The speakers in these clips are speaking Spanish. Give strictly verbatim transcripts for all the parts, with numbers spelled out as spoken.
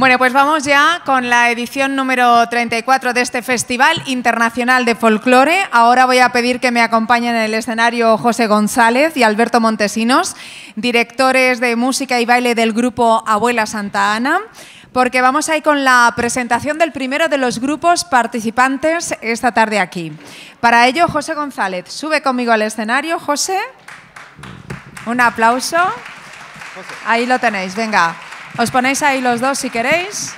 Bueno, pues vamos ya con la edición número treinta y cuatro de este Festival Internacional de Folclore. Ahora voy a pedir que me acompañen en el escenario José González y Alberto Montesinos, directores de música y baile del grupo Abuela Santa Ana, porque vamos a ir con la presentación del primero de los grupos participantes esta tarde aquí. Para ello, José González, sube conmigo al escenario. José, un aplauso. Ahí lo tenéis, venga. Os ponéis ahí los dos si queréis.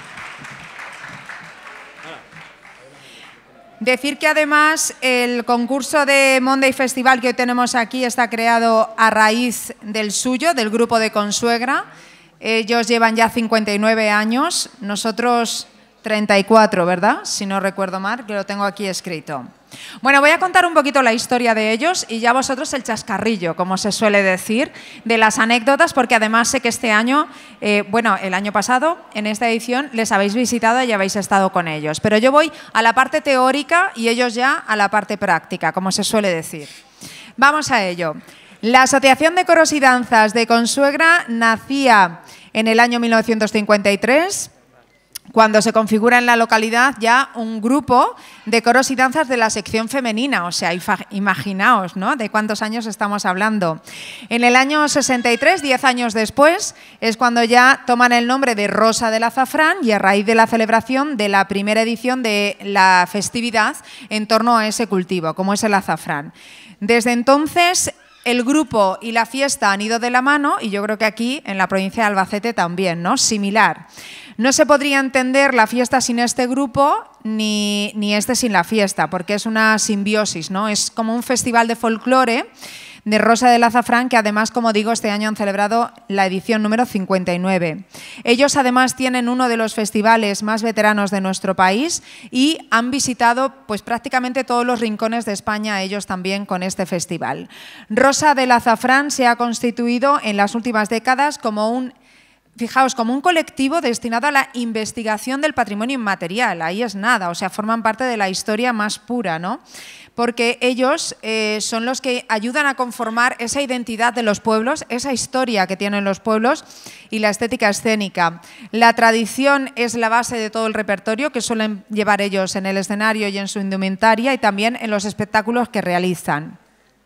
Decir que además el concurso de Monday Festival que hoy tenemos aquí está creado a raíz del suyo, del grupo de Consuegra. Ellos llevan ya cincuenta y nueve años, nosotros treinta y cuatro, ¿verdad? Si no recuerdo mal, que lo tengo aquí escrito. Bueno, voy a contar un poquito la historia de ellos y ya vosotros el chascarrillo, como se suele decir, de las anécdotas, porque además sé que este año, eh, bueno, el año pasado, en esta edición, les habéis visitado y habéis estado con ellos. Pero yo voy a la parte teórica y ellos ya a la parte práctica, como se suele decir. Vamos a ello. La Asociación de Coros y Danzas de Consuegra nacía en el año mil novecientos cincuenta y tres, cuando se configura en la localidad ya un grupo de coros y danzas de la sección femenina. O sea, imaginaos, ¿no?, de cuántos años estamos hablando. En el año sesenta y tres, diez años después, es cuando ya toman el nombre de Rosa del Azafrán y a raíz de la celebración de la primera edición de la festividad en torno a ese cultivo, como es el azafrán. Desde entonces, el grupo y la fiesta han ido de la mano y yo creo que aquí, en la provincia de Albacete también, ¿no?, similar. No se podría entender la fiesta sin este grupo ni, ni este sin la fiesta, porque es una simbiosis, ¿no? Es como un festival de folclore de Rosa del Azafrán, que además, como digo, este año han celebrado la edición número cincuenta y nueve. Ellos además tienen uno de los festivales más veteranos de nuestro país y han visitado pues prácticamente todos los rincones de España, ellos también con este festival. Rosa del Azafrán se ha constituido en las últimas décadas como un Fijaos, como un colectivo destinado a la investigación del patrimonio inmaterial. Ahí es nada, o sea, forman parte de la historia más pura, ¿no? Porque ellos eh, son los que ayudan a conformar esa identidad de los pueblos, esa historia que tienen los pueblos y la estética escénica. La tradición es la base de todo el repertorio que suelen llevar ellos en el escenario y en su indumentaria y también en los espectáculos que realizan.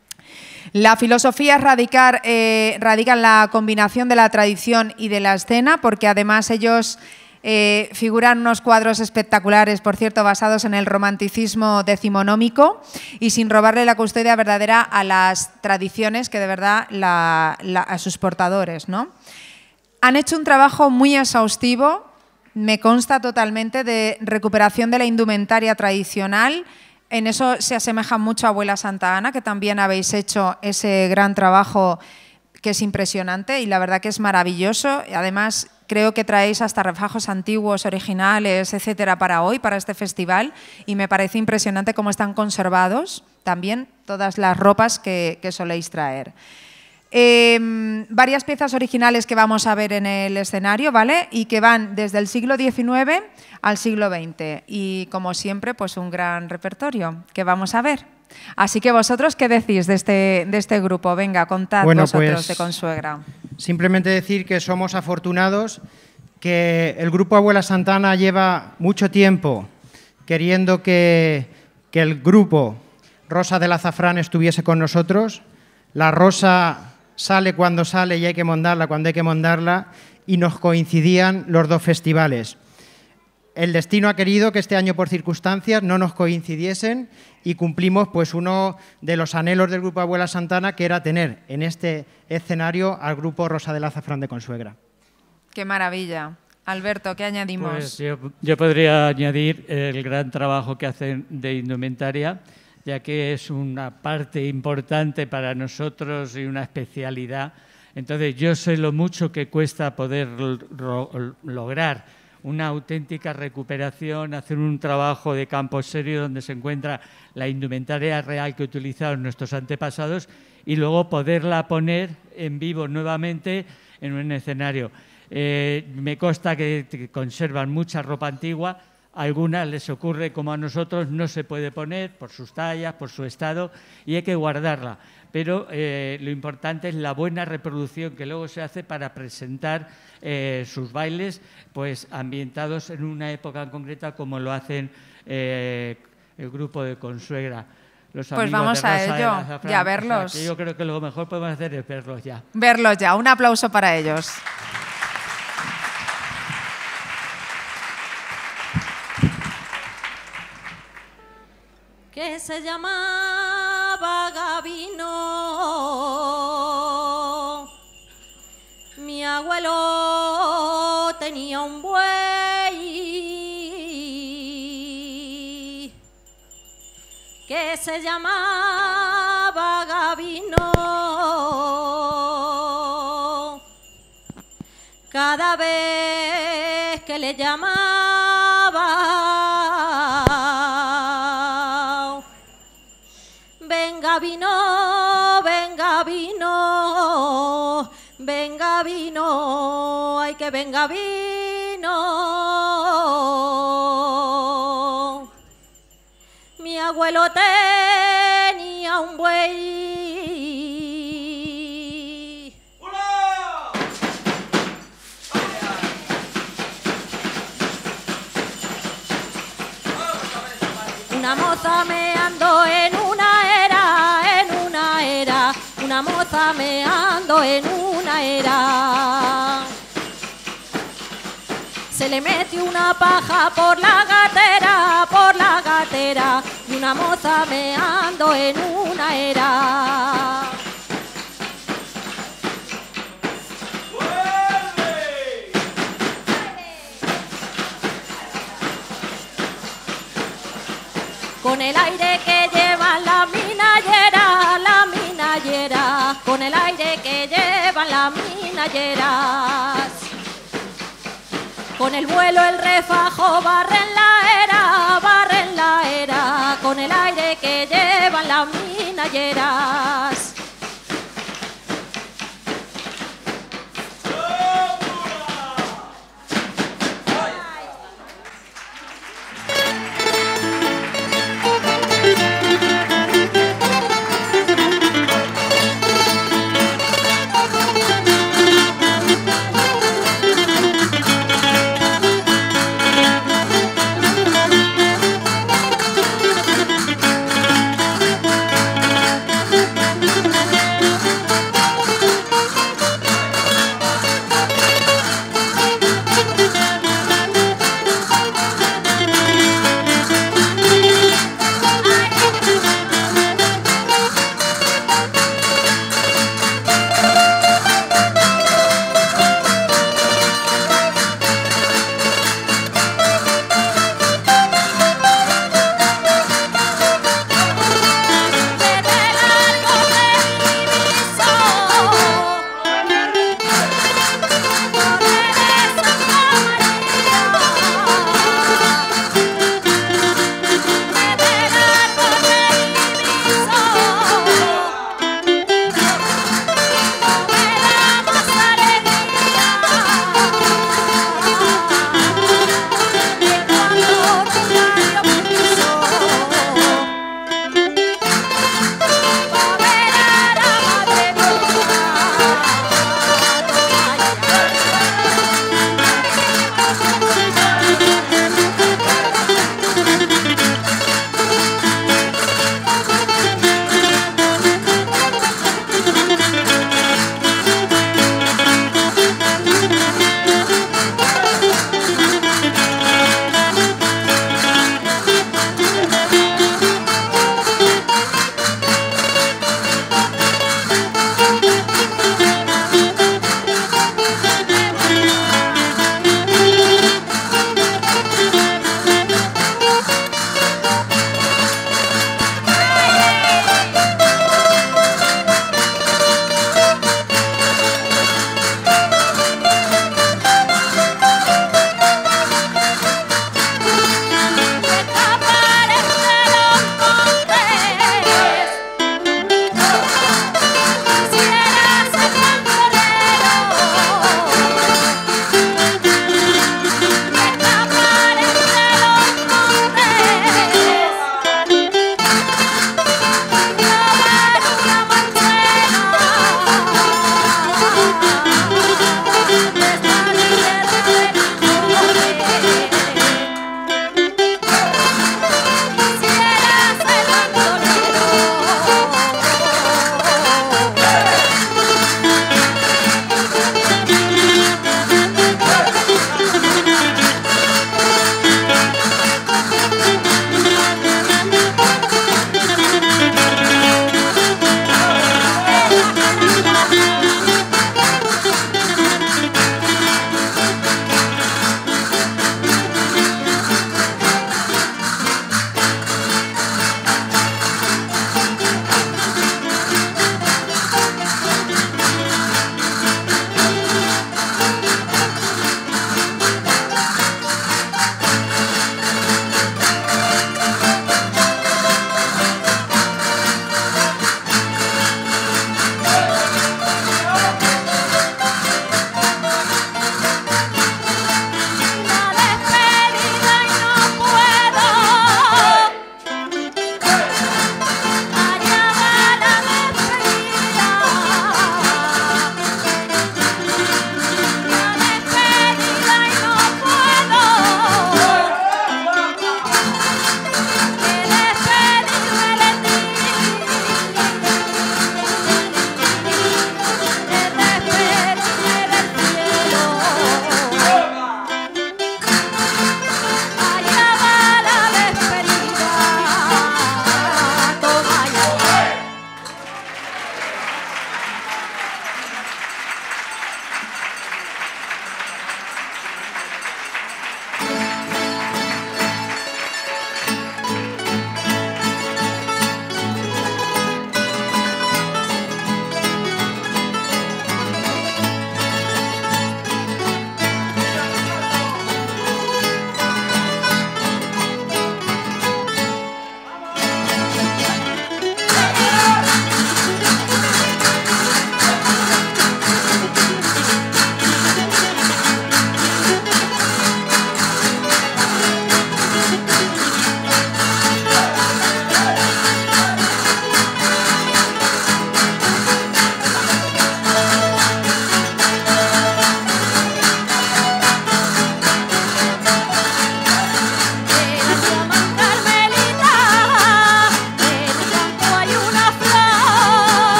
La filosofía radicar, eh, radica en la combinación de la tradición y de la escena, porque además ellos eh, figuran unos cuadros espectaculares, por cierto, basados en el romanticismo decimonómico y sin robarle la custodia verdadera a las tradiciones que de verdad la, la, a sus portadores, ¿no? Han hecho un trabajo muy exhaustivo, me consta totalmente, de recuperación de la indumentaria tradicional. En eso se asemeja mucho a Abuela Santa Ana, que también habéis hecho ese gran trabajo que es impresionante y la verdad que es maravilloso. Además, creo que traéis hasta refajos antiguos, originales, etcétera, para hoy, para este festival, y me parece impresionante cómo están conservados también todas las ropas que, que soléis traer. Eh, varias piezas originales que vamos a ver en el escenario, ¿vale? Y que van desde el siglo diecinueve al siglo veinte. Y como siempre, pues un gran repertorio que vamos a ver. Así que vosotros, ¿qué decís de este, de este grupo? Venga, contad bueno, vosotros pues, de Consuegra. Simplemente decir que somos afortunados, que el grupo Abuela Santa Ana lleva mucho tiempo queriendo que, que el grupo Rosa del Azafrán estuviese con nosotros. La rosa sale cuando sale y hay que mondarla cuando hay que mondarla, y nos coincidían los dos festivales. El destino ha querido que este año, por circunstancias, no nos coincidiesen y cumplimos pues uno de los anhelos del grupo Abuela Santa Ana, que era tener en este escenario al grupo Rosa del Azafrán de Consuegra. ¡Qué maravilla! Alberto, ¿qué añadimos? Pues yo, yo podría añadir el gran trabajo que hacen de indumentaria, ya que es una parte importante para nosotros y una especialidad. Entonces, yo sé lo mucho que cuesta poder lograr una auténtica recuperación, hacer un trabajo de campo serio donde se encuentra la indumentaria real que utilizaron nuestros antepasados y luego poderla poner en vivo nuevamente en un escenario. Eh, me consta que, que conservan mucha ropa antigua. A algunas les ocurre como a nosotros, no se puede poner por sus tallas, por su estado, y hay que guardarla. Pero eh, lo importante es la buena reproducción que luego se hace para presentar eh, sus bailes, pues ambientados en una época en concreta, como lo hacen eh, el grupo de Consuegra. Los pues vamos a ello, ya verlos. O sea, que yo creo que lo mejor que podemos hacer es verlos ya. Verlos ya. Un aplauso para ellos. Que se llamaba Gabino. Mi abuelo tenía un buey que se llamaba Gabino. Cada vez que le llamaba, venga vino, venga vino, venga vino, ay que venga vino. Mi abuelo tenía un buey. Una moza meando en una era, en una era, una moza meando en una era. Se le metió una paja por la gatera, por la gatera, y una moza meando en una era. Con el aire que llevan la minallera, la minallera, con el aire que llevan las minalleras. Con el vuelo el refajo barren la era, barren la era, con el aire que llevan las minalleras.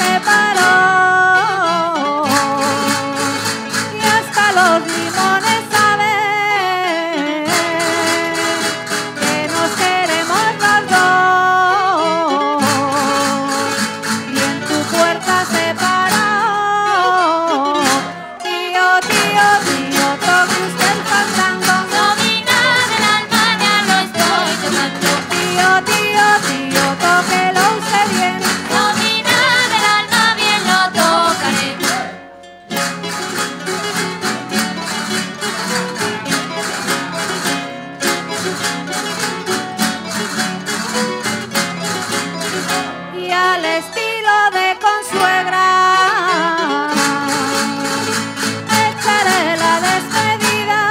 separó y hasta los limones saben que nos queremos los dos y en tu puerta se paró. Tío, tío, tío, toque usted el fandango. Domina del alma ya lo estoy tocando. Tío, tío, tío, tóquelo usted bien. Domina del alma bien lo tocaré. Y al estilo de consuegra echaré la despedida.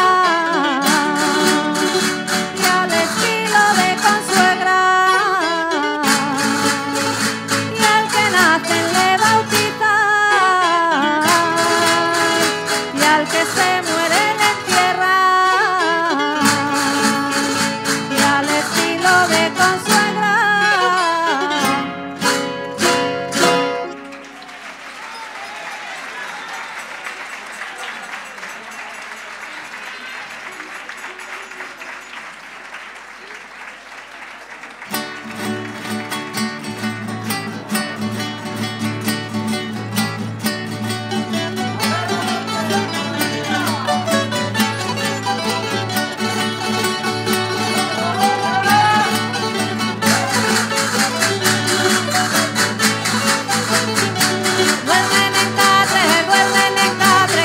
Y al estilo de consuegra y al que nacen le bautizan y al que se muere le entierran. Y al estilo de consuegra. Duermen en catre, duermen en catre.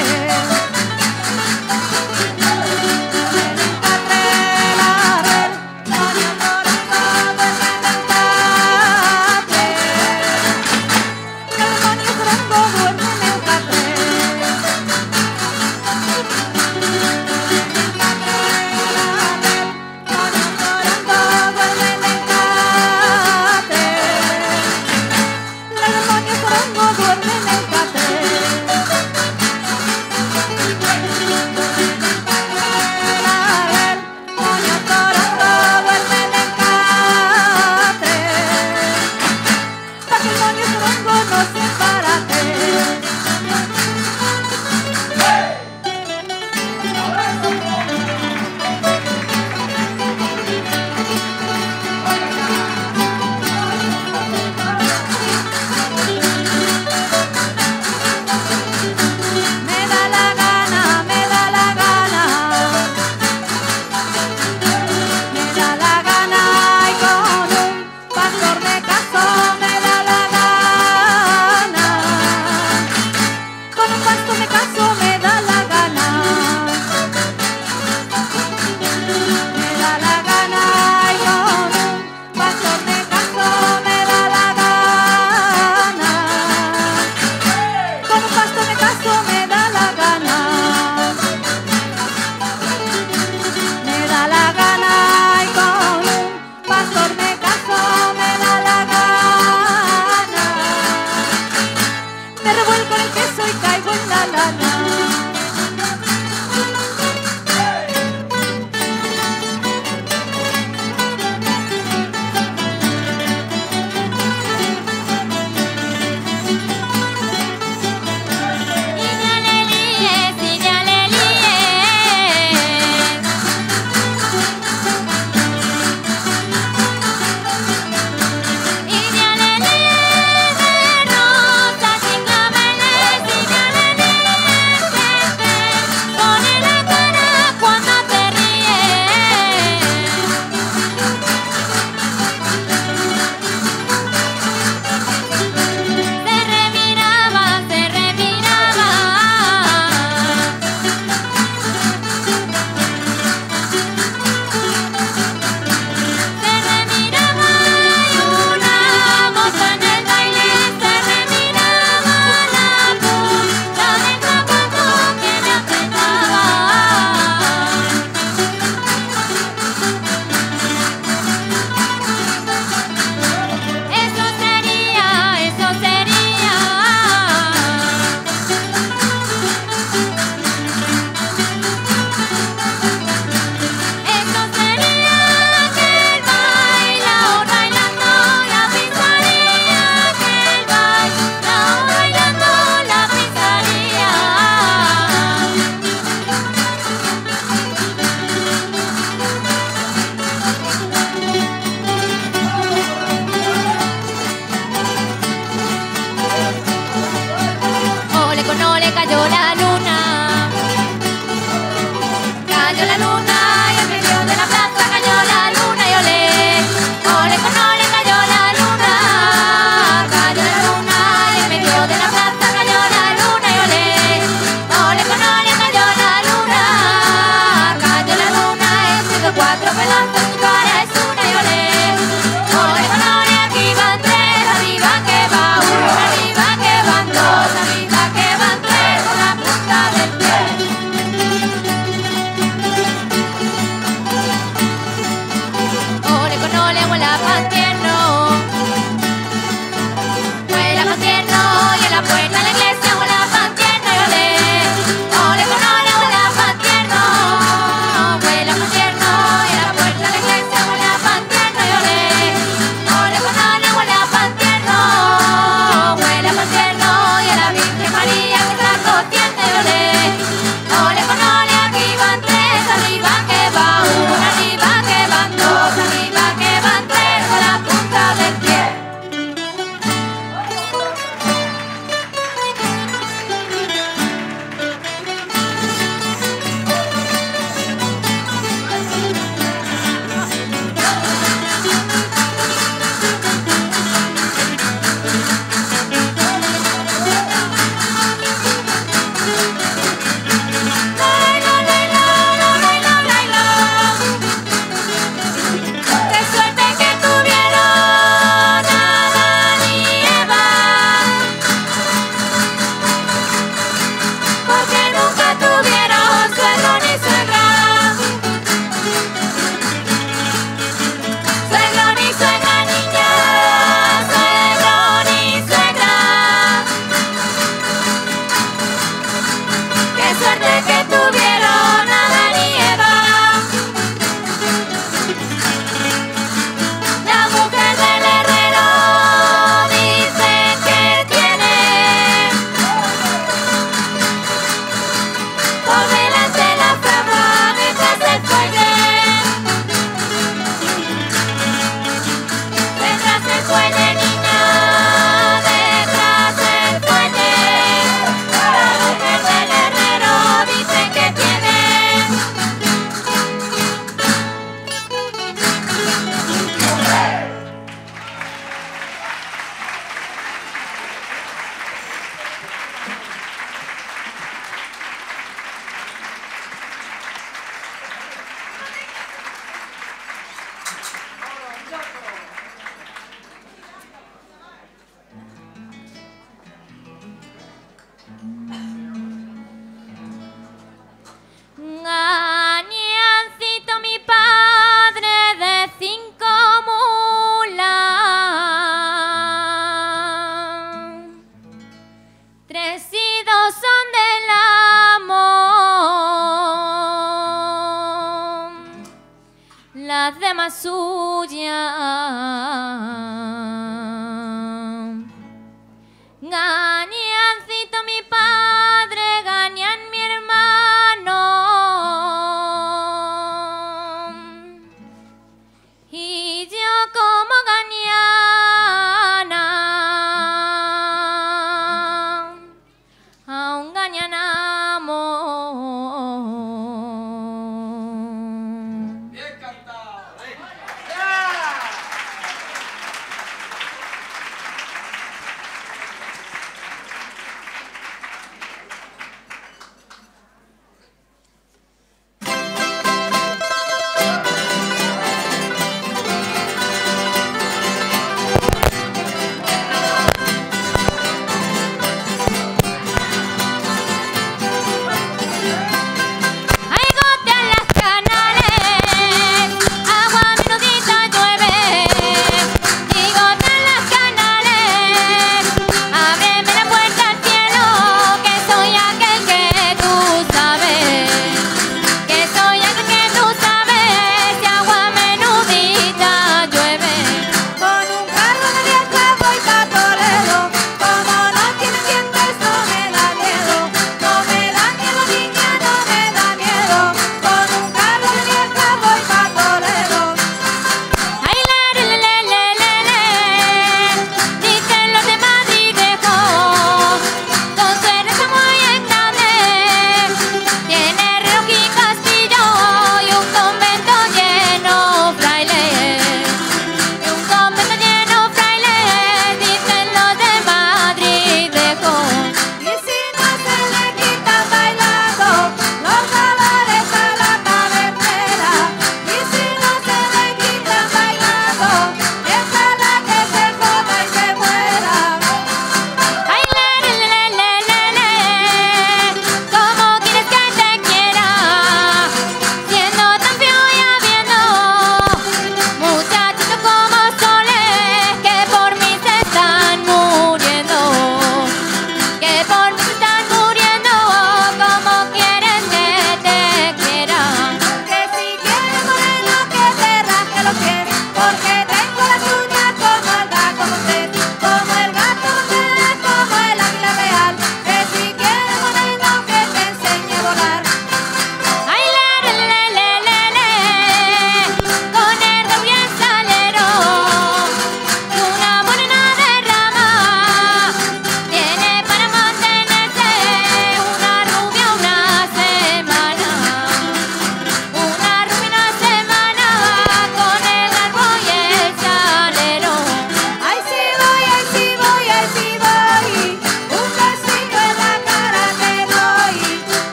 Duermen en catre, la red. Doña Toronto, duermen en catre. Y el demonio Toronto duermen en catre. Duermen en catre, la red. Doña Toronto, duermen en catre. Los demonios Toronto duermen en catre. La red, Doña Toronto duermen en catre. Pa' que el demonio Toronto no se embarate. cayó la luna. Cayó la luna y en medio de la plaza cayó la luna y olé, ole con ole cayó la luna. Cayó la luna y en medio de la plaza cayó la luna y olé, ole con ole cayó la luna. Cayó la luna y sido cuatro pedazos, su cara es una y olé, ole con ole aquí van tres, arriba que va uno, arriba que van dos, arriba que van tres con la punta del pie. Ole con ole vuela pan tierno, vuela pan tierno y en la puerta de la iglesia vuela pan tierno y olé, ole con ole vuela pan tierno, vuela pan tierno y en la puerta de la iglesia vuela pan tierno y olé, ole con ole vuela pan tierno, vuela pan tierno y en la Virgen María que está cociente y olé, ole con ole aquí van tres, arriba que va uno, arriba que van dos, arriba que van tres con la punta del pie. Qué suerte que tuvieron Adán y Eva, porque nunca tuvieron suegro ni suegra, suegro ni suegra niña, suegro ni suegra. Qué suerte que tuvieron Adán y Eva. La mujer del herrero dice que tiene por delante la fama detrás del fuelle, detrás del fuelle niña, detrás del fuelle. La mujer del herrero dice que tiene. Gañancito mi padre de cinco mulas, tres y dos son del amor, las demás suyas. Gañancito mi padre, gañan mi hermano, y yo como gañana, aún gañanamos.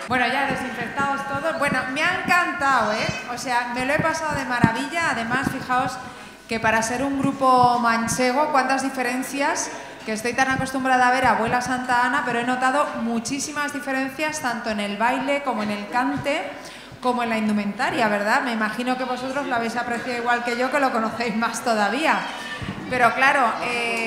Bueno, ya desinfectados todos. Bueno, me ha encantado, ¿eh? O sea, me lo he pasado de maravilla. Además, fijaos que para ser un grupo manchego, cuántas diferencias, que estoy tan acostumbrada a ver a Abuela Santa Ana, pero he notado muchísimas diferencias tanto en el baile como en el cante, como en la indumentaria, ¿verdad? Me imagino que vosotros lo habéis apreciado igual que yo, que lo conocéis más todavía. Pero claro, eh,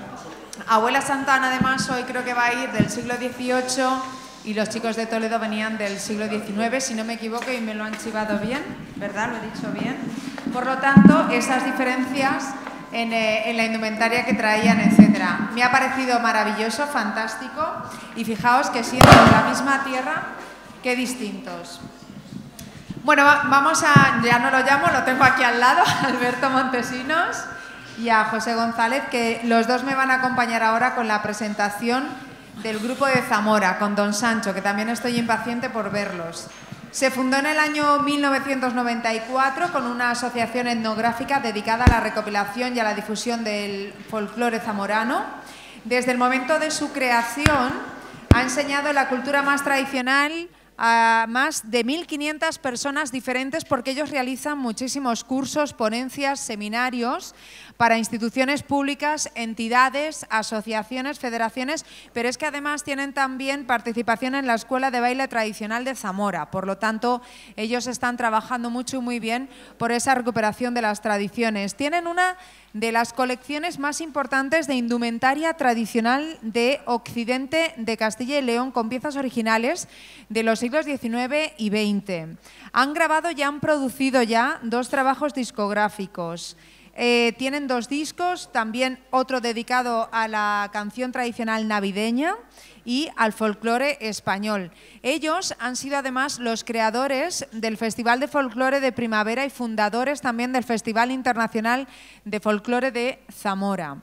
Abuela Santa Ana además hoy creo que va a ir del siglo dieciocho y los chicos de Toledo venían del siglo diecinueve, si no me equivoco, y me lo han chivado bien, ¿verdad? Lo he dicho bien. Por lo tanto, esas diferencias en, eh, en la indumentaria que traían, etcétera. Me ha parecido maravilloso, fantástico, y fijaos que siendo de la misma tierra, qué distintos. Bueno, vamos a, ya no lo llamo, lo tengo aquí al lado, Alberto Montesinos y a José González, que los dos me van a acompañar ahora con la presentación del grupo de Zamora, con Don Sancho, que también estoy impaciente por verlos. Se fundó en el año mil novecientos noventa y cuatro con una asociación etnográfica dedicada a la recopilación y a la difusión del folclore zamorano. Desde el momento de su creación ha enseñado la cultura más tradicional a más de mil quinientas personas diferentes, porque ellos realizan muchísimos cursos, ponencias, seminarios para instituciones públicas, entidades, asociaciones, federaciones, pero es que además tienen también participación en la Escuela de Baile Tradicional de Zamora. Por lo tanto, ellos están trabajando mucho y muy bien por esa recuperación de las tradiciones. Tienen una de las colecciones más importantes de indumentaria tradicional de Occidente de Castilla y León, con piezas originales de los siglos diecinueve y veinte. Han grabado y han producido ya dos trabajos discográficos. Eh, tienen dos discos, también otro dedicado a la canción tradicional navideña y al folclore español. Ellos han sido además los creadores del Festival de Folclore de Primavera y fundadores también del Festival Internacional de Folclore de Zamora.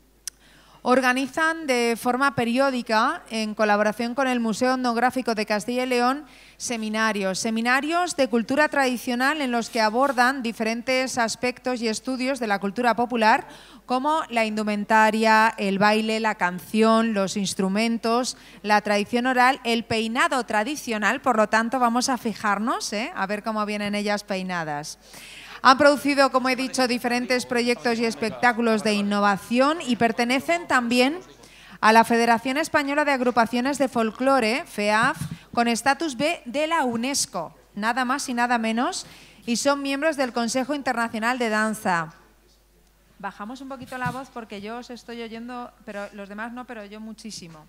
Organizan de forma periódica, en colaboración con el Museo Etnográfico de Castilla y León, seminarios, seminarios de cultura tradicional en los que abordan diferentes aspectos y estudios de la cultura popular, como la indumentaria, el baile, la canción, los instrumentos, la tradición oral, el peinado tradicional. Por lo tanto, vamos a fijarnos, ¿eh? a ver cómo vienen ellas peinadas. Han producido, como he dicho, diferentes proyectos y espectáculos de innovación y pertenecen también a la Federación Española de Agrupaciones de Folclore, FEAF, con estatus B de la UNESCO, nada más y nada menos, y son miembros del Consejo Internacional de Danza. Bajamos un poquito la voz porque yo os estoy oyendo, pero los demás no, pero yo muchísimo.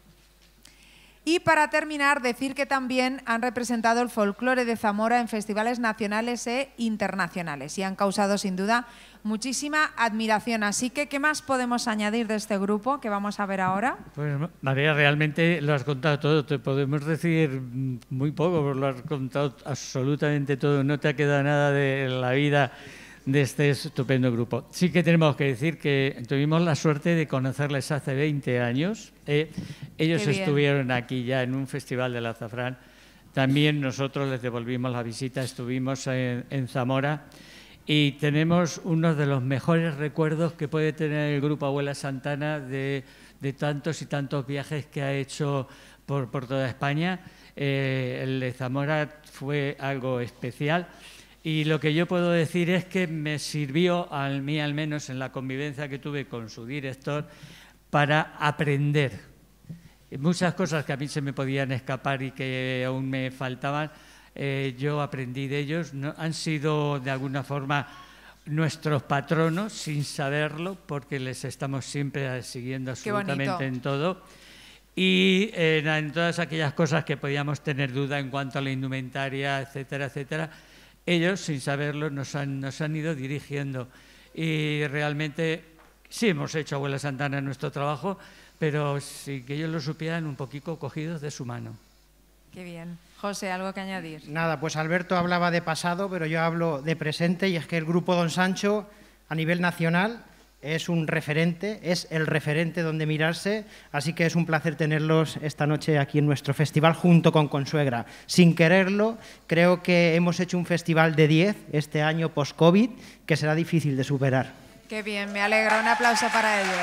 Y para terminar, decir que también han representado el folclore de Zamora en festivales nacionales e internacionales y han causado sin duda muchísima admiración. Así que, ¿qué más podemos añadir de este grupo que vamos a ver ahora? Pues María, realmente lo has contado todo. Te podemos decir muy poco, porque lo has contado absolutamente todo. No te ha quedado nada de la vida de este estupendo grupo. Sí que tenemos que decir que tuvimos la suerte de conocerles hace veinte años. Eh, ellos estuvieron aquí ya en un festival del azafrán. También nosotros les devolvimos la visita, estuvimos en, en Zamora y tenemos uno de los mejores recuerdos que puede tener el grupo Abuela Santa Ana de, de tantos y tantos viajes que ha hecho por, por toda España. Eh, el de Zamora fue algo especial. Y lo que yo puedo decir es que me sirvió, a mí al menos en la convivencia que tuve con su director, para aprender. Muchas cosas que a mí se me podían escapar y que aún me faltaban, eh, yo aprendí de ellos. No, han sido de alguna forma nuestros patronos sin saberlo, porque les estamos siempre siguiendo absolutamente en todo. Y eh, en todas aquellas cosas que podíamos tener duda en cuanto a la indumentaria, etcétera, etcétera, ellos, sin saberlo, nos han, nos han ido dirigiendo y realmente sí hemos hecho Abuela Santa Ana nuestro trabajo, pero sin que ellos lo supieran, un poquito cogidos de su mano. Qué bien. José, ¿algo que añadir? Nada, pues Alberto hablaba de pasado, pero yo hablo de presente, y es que el grupo Don Sancho, a nivel nacional, es un referente, es el referente donde mirarse, así que es un placer tenerlos esta noche aquí en nuestro festival junto con Consuegra. Sin quererlo, creo que hemos hecho un festival de diez este año post-COVID que será difícil de superar. Qué bien, me alegra. Un aplauso para ellos.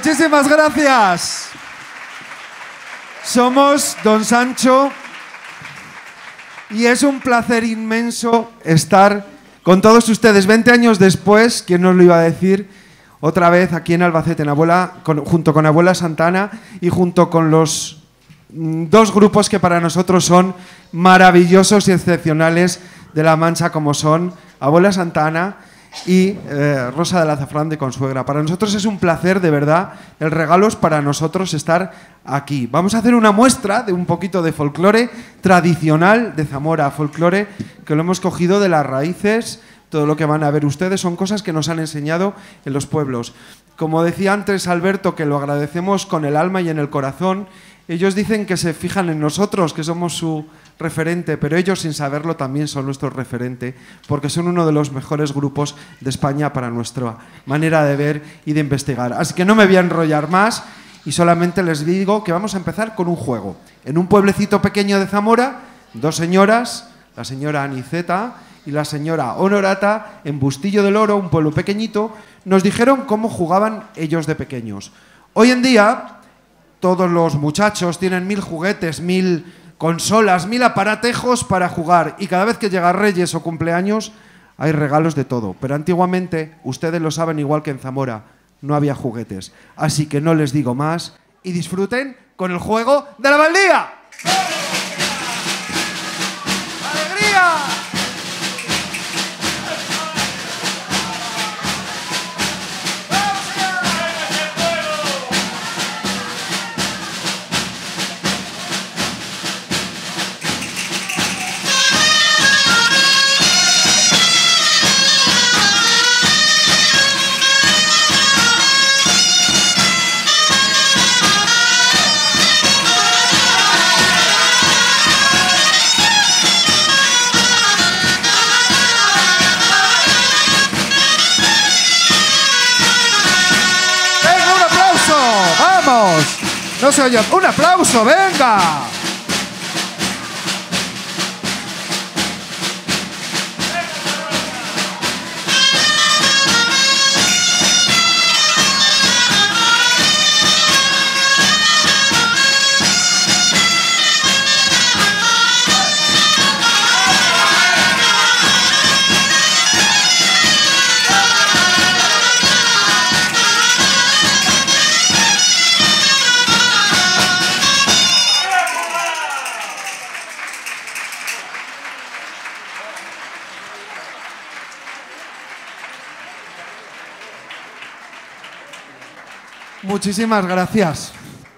Muchísimas gracias. Somos Don Sancho y es un placer inmenso estar con todos ustedes veinte años después, ¿quién nos lo iba a decir? Otra vez aquí en Albacete, en Abuela, con, junto con Abuela Santana y junto con los mm, dos grupos que para nosotros son maravillosos y excepcionales de La Mancha, como son Abuela Santana y eh, Rosa del Azafrán de Consuegra. Para nosotros es un placer, de verdad, el regalo es para nosotros estar aquí. Vamos a hacer una muestra de un poquito de folclore tradicional de Zamora, folclore que lo hemos cogido de las raíces. Todo lo que van a ver ustedes son cosas que nos han enseñado en los pueblos. Como decía antes Alberto, que lo agradecemos con el alma y en el corazón, ellos dicen que se fijan en nosotros, que somos su referente, pero ellos sin saberlo también son nuestro referente, porque son uno de los mejores grupos de España para nuestra manera de ver y de investigar. Así que no me voy a enrollar más y solamente les digo que vamos a empezar con un juego. En un pueblecito pequeño de Zamora, dos señoras, la señora Aniceta y la señora Honorata, en Bustillo del Oro, un pueblo pequeñito, nos dijeron cómo jugaban ellos de pequeños. Hoy en día, todos los muchachos tienen mil juguetes, mil consolas, mil aparatejos para jugar y cada vez que llega Reyes o cumpleaños hay regalos de todo. Pero antiguamente, ustedes lo saben igual que en Zamora, no había juguetes. Así que no les digo más y disfruten con el juego de la baldía. ¡Alegría! No se oye. ¡Un aplauso! ¡Venga! Muchísimas gracias.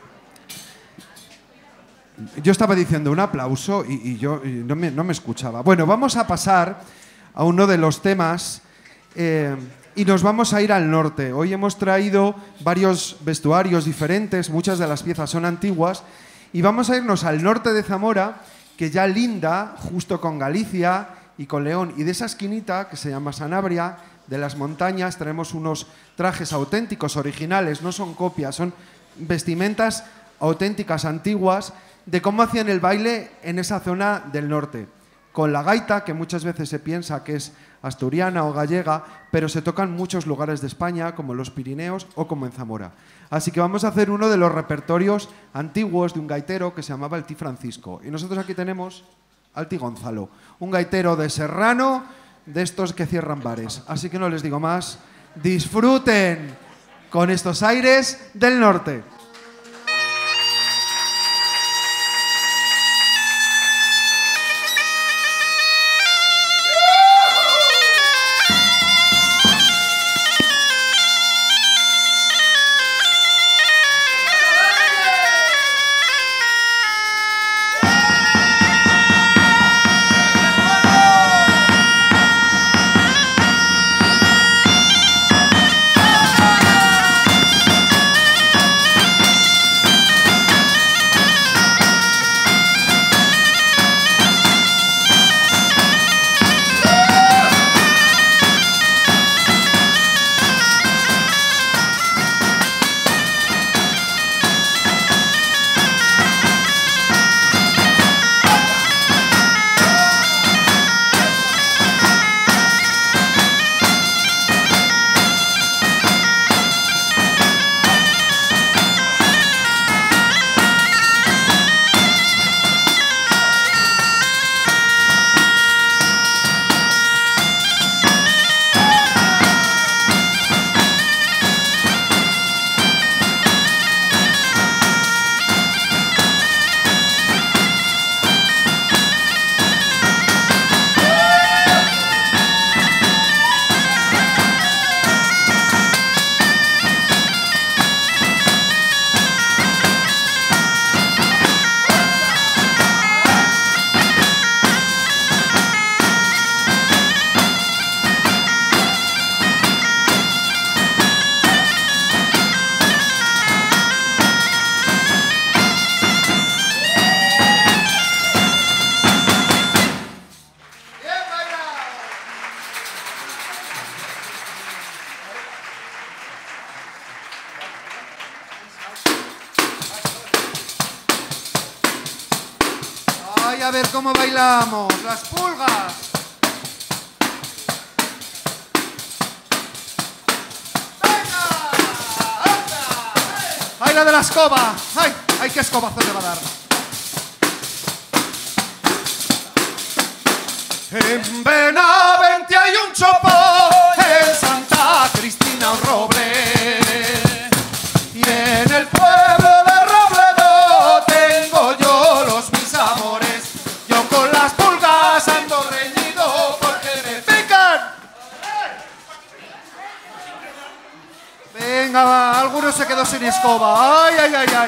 Yo estaba diciendo un aplauso y, y yo y no, me, no me escuchaba. Bueno, vamos a pasar a uno de los temas eh, y nos vamos a ir al norte. Hoy hemos traído varios vestuarios diferentes, muchas de las piezas son antiguas y vamos a irnos al norte de Zamora, que ya linda justo con Galicia y con León, y de esa esquinita que se llama Sanabria, de las montañas, tenemos unos trajes auténticos, originales, no son copias, son vestimentas auténticas, antiguas, de cómo hacían el baile en esa zona del norte. Con la gaita, que muchas veces se piensa que es asturiana o gallega, pero se toca en muchos lugares de España, como en los Pirineos o como en Zamora. Así que vamos a hacer uno de los repertorios antiguos de un gaitero que se llamaba el Tí Francisco. Y nosotros aquí tenemos al Tí Gonzalo, un gaitero de Serrano, de estos que cierran bares. Así que no les digo más. Disfruten con estos aires del norte. cómo bailamos, las pulgas. ¡Venga! ¡Anda! ¡Ay, la de la escoba! ¡Ay! ¡Ay, qué escobazo te va a dar! En Benavente hay un chopo, en Santa Cristina un roble, y en el pueblo de Robledo tengo yo los mis amores. Yo con las pulgas ando reñido porque me pican. Venga, va, alguno se quedó sin escoba. Ay, ay, ay, ay.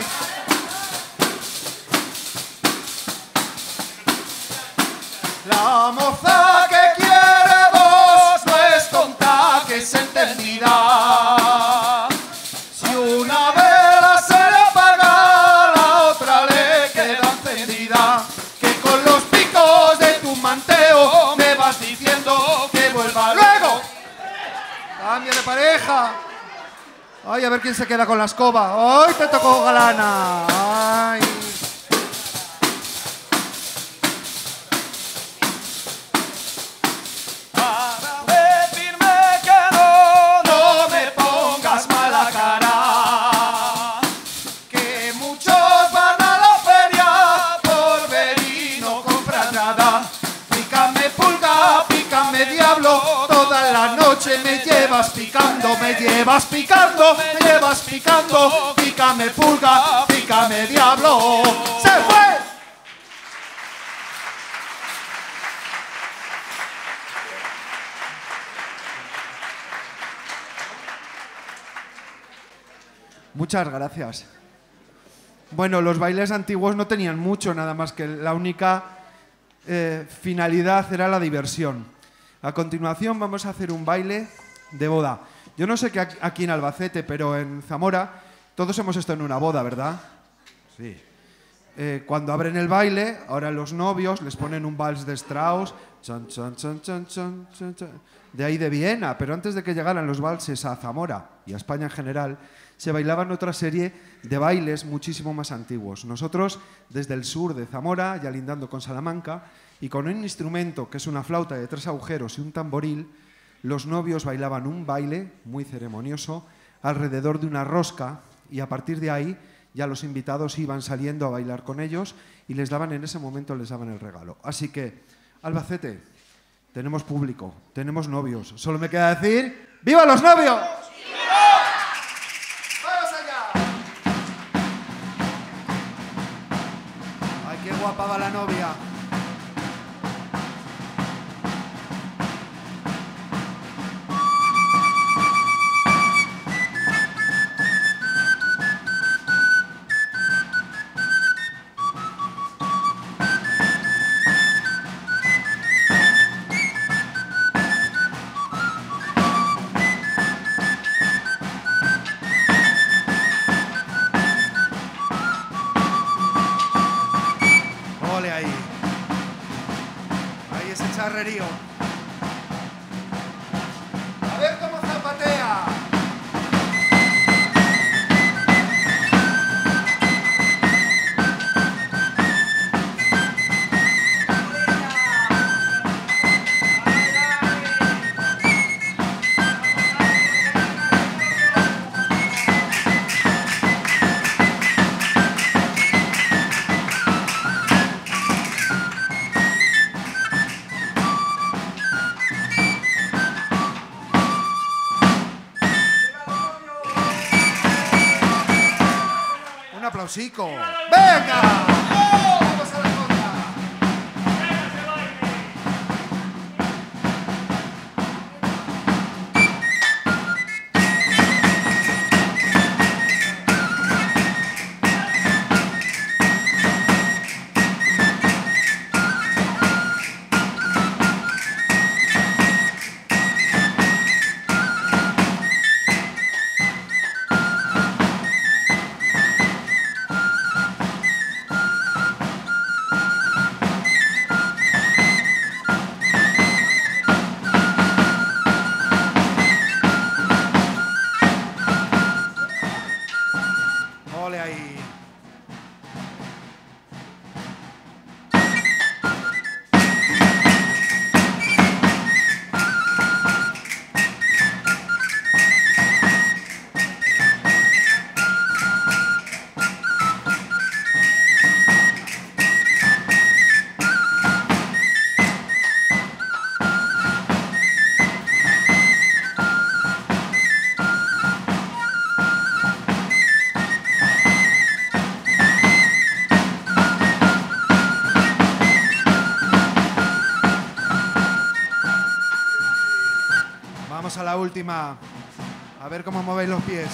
La moza que quiere dos no es tonta, que es entendida. Si una vela se le apaga, la otra le queda encendida. Que con los picos de tu manteo me vas diciendo que vuelva luego. Cambia de pareja. Ay, a ver quién se queda con la escoba. Ay, te tocó galana. Ay. Toda la noche me llevas picando, me llevas picando, me llevas picando. Pícame pulga, pícame diablo. ¡Se fue! Muchas gracias. Bueno, los bailes antiguos no tenían mucho, nada más que la única eh, finalidad era la diversión. A continuación vamos a hacer un baile de boda. Yo no sé qué aquí en Albacete, pero en Zamora todos hemos estado en una boda, ¿verdad? Sí. Eh, cuando abren el baile, ahora los novios les ponen un vals de Strauss, chan, chan, chan, chan, chan, chan, chan, de ahí de Viena, pero antes de que llegaran los valses a Zamora y a España en general, se bailaban otra serie de bailes muchísimo más antiguos. Nosotros, desde el sur de Zamora, ya lindando con Salamanca, y con un instrumento que es una flauta de tres agujeros y un tamboril, los novios bailaban un baile muy ceremonioso alrededor de una rosca, y a partir de ahí ya los invitados iban saliendo a bailar con ellos y les daban, en ese momento les daban el regalo. Así que, Albacete, tenemos público, tenemos novios. Solo me queda decir, ¡viva los novios! ¡Vamos allá! ¡Ay, qué guapa va la novia! Charrerío. A ver cómo zapatea. Aplausico. ¡Venga! ¡Vamos a la contra! Vamos a la última. A ver cómo movéis los pies.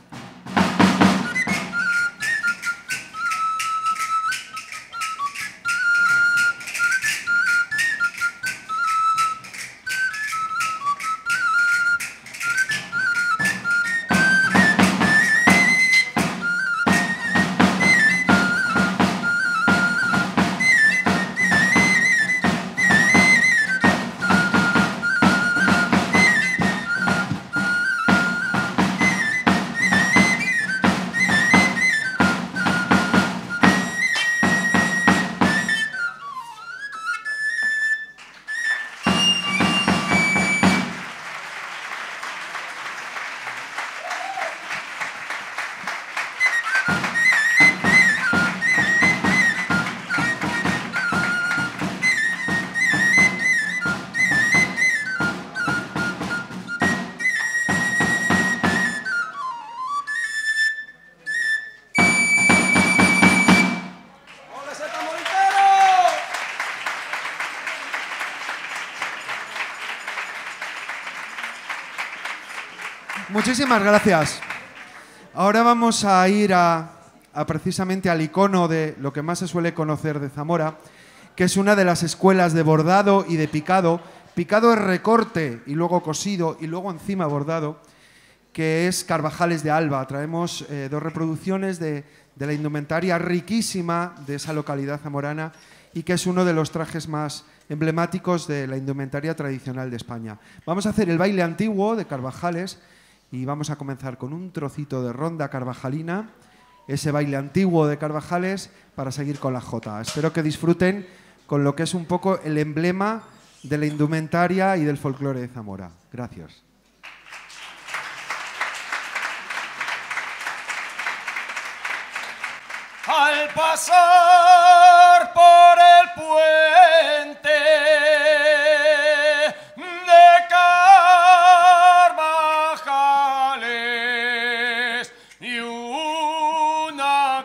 Muchísimas gracias. Ahora vamos a ir a, a precisamente al icono de lo que más se suele conocer de Zamora, que es una de las escuelas de bordado y de picado. Picado es recorte y luego cosido y luego encima bordado, que es Carvajales de Alba. Traemos eh, dos reproducciones de, de la indumentaria riquísima de esa localidad zamorana y que es uno de los trajes más emblemáticos de la indumentaria tradicional de España. Vamos a hacer el baile antiguo de Carvajales y vamos a comenzar con un trocito de ronda carvajalina, ese baile antiguo de Carvajales, para seguir con la jota. Espero que disfruten con lo que es un poco el emblema de la indumentaria y del folclore de Zamora. Gracias. Al pasar por el puente de Carvajales y una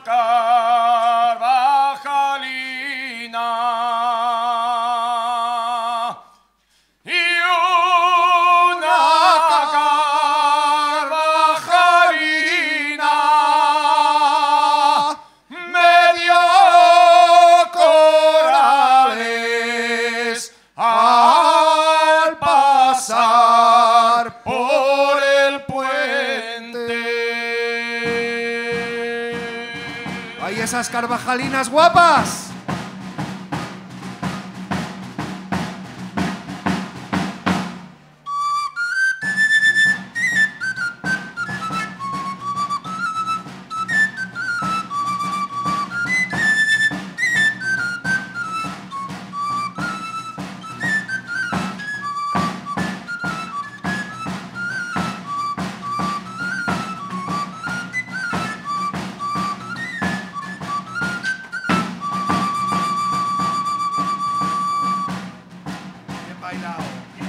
carvajalina y una carvajalina me dio corales al pasar por el puente. ¡Ay, esas carvajalinas guapas! Bien bailado.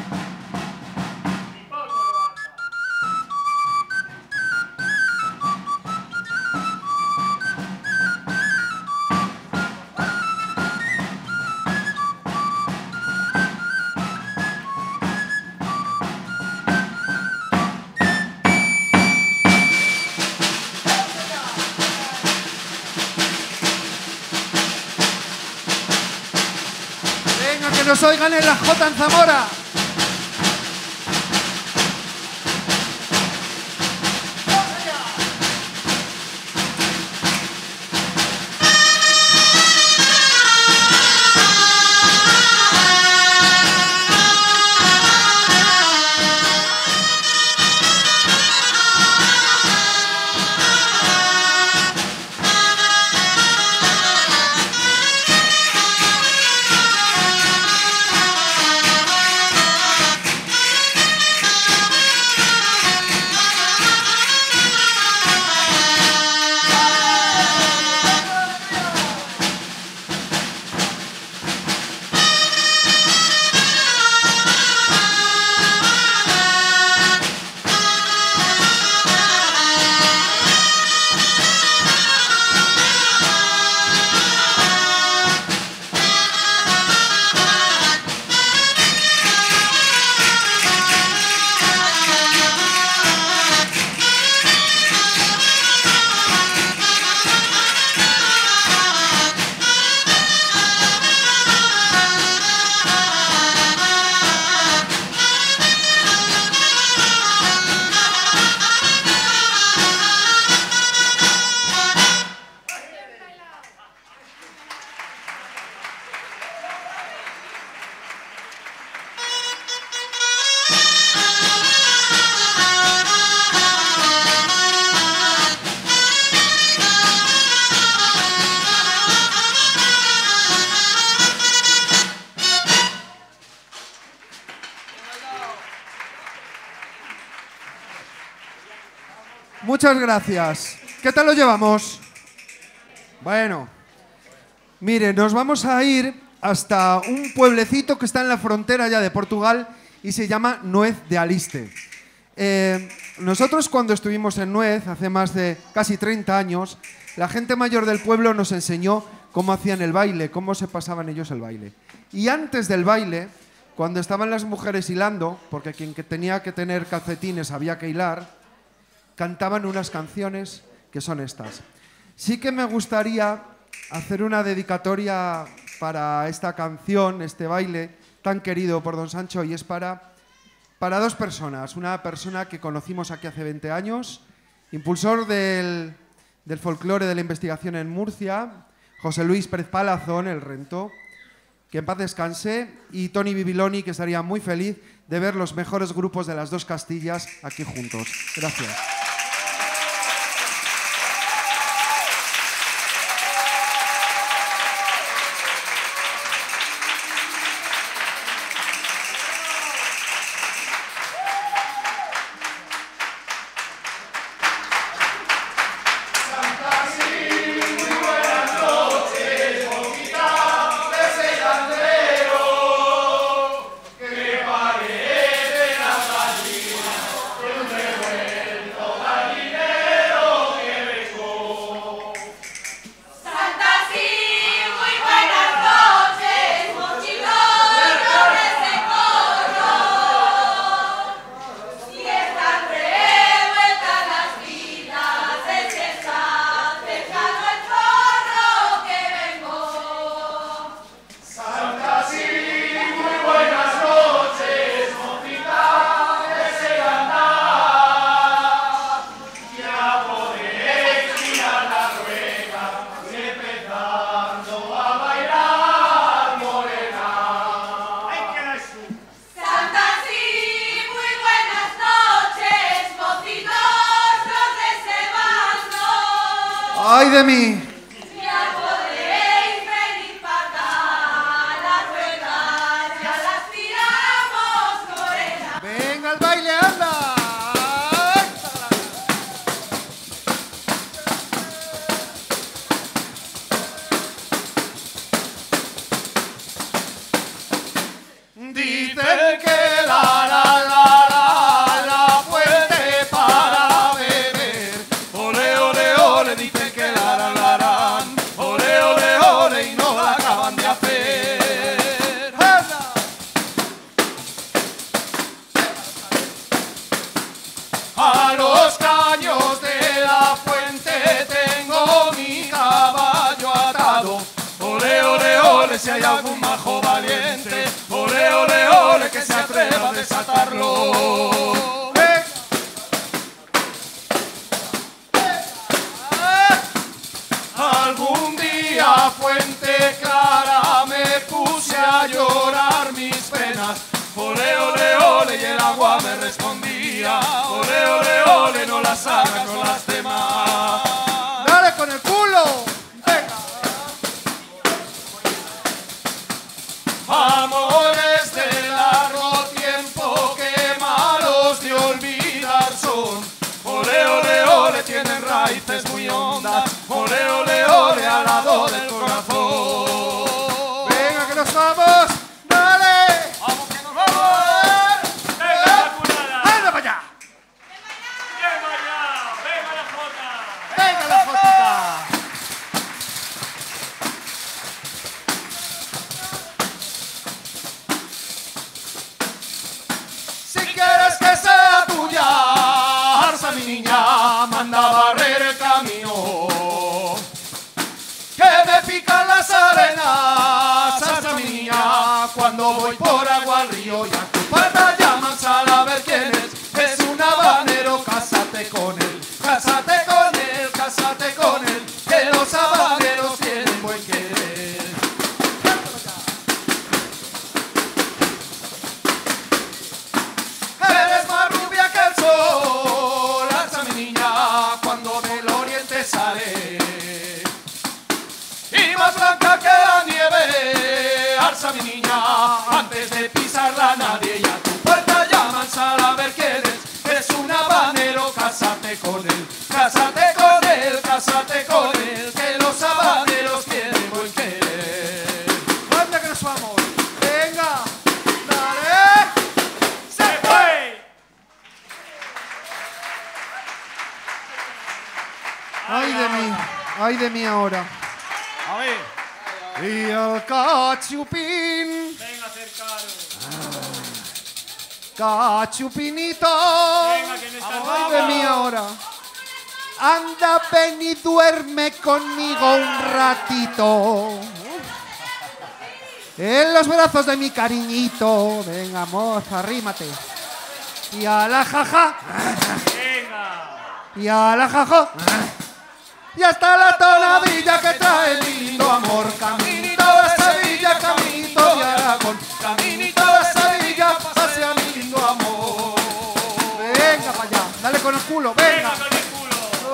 Venga, que nos oigan en la jota en Zamora. Muchas gracias. ¿Qué tal lo llevamos? Bueno, mire, nos vamos a ir hasta un pueblecito que está en la frontera ya de Portugal y se llama Nuez de Aliste. Eh, nosotros cuando estuvimos en Nuez, hace más de casi treinta años, la gente mayor del pueblo nos enseñó cómo hacían el baile, cómo se pasaban ellos el baile. Y antes del baile, cuando estaban las mujeres hilando, porque quien que tenía que tener calcetines había que hilar, cantaban unas canciones que son estas. Sí que me gustaría hacer una dedicatoria para esta canción, este baile tan querido por don Sancho, y es para, para dos personas. Una persona que conocimos aquí hace veinte años, impulsor del, del folclore de la investigación en Murcia, José Luis Pérez Palazón, el Rento, que en paz descanse, y Toni Bibiloni, que estaría muy feliz de ver los mejores grupos de las dos Castillas aquí juntos. Gracias. ¡Ay de mí! Ya podéis venir para acá, las ruedas ya las tiramos morena. ¡Venga al baile, anda! Dicen que la la la la la fuente para beber. Ole ole ole, dicen que la la la la. Ole ole ole y no la acaban de hacer. ¡Anda! A los caños de la fuente tengo mi caballo atado. Ole ole ole, si hay algún majo valiente. Ole, ole, ole, que se atreva a desatarlo. ¡Venga! Algún día, Fuente Clara, me puse a llorar mis penas. Ole, ole, ole, y el agua me respondía. Ole, ole, ole, no las hagas, no las temas. ¡Dale con el culo! ¡Venga! Amores de largo tiempo que malos de olvidar son. Ole, ole, ole, tienen raíces muy hondas. Ole, ole, ole, al lado del corazón. ¡Venga, que nos vamos! ¡Dale! ¡Vamos, que nos vamos! ¡Venga la culada! ¡Anda para allá! ¡Bien bailado! ¡Venga la jota! ¡Venga la fotita! Si quieres que sea tuya, Arsa mi niña, manda a barrer el camino. Que me pican las arenas, Arsa mi niña, cuando voy por agua al río. Y a tu pata llaman a ver quién es. Es un habanero, cásate con él, cásate con él, cásate con él. Que los habaneros tienen buen querer. Eres más rubia que el sol, alza mi niña, cuando del oriente sale. Y más blanca que la nieve, alza mi niña, antes de pisarla nadie. Y a tu puerta llaman a ver quién es. Es un habanero, cásate con él, Ay de mí ahora. A ver. Y el cachupín. Venga, acercaros. Cachupinito. Venga, que no estás Ay de mí ahora. Anda, ven y duerme conmigo un ratito. En los brazos de mi cariñito. Venga, moza, arrímate. Y a la jaja. Venga. Y a la jaja. Y hasta la tonadilla que trae mi lindo amor. Caminito de Sevilla, caminito de Aragón. Caminito de Sevilla, pasea mi lindo amor. Venga para allá, dale con el culo, venga. Venga con el culo.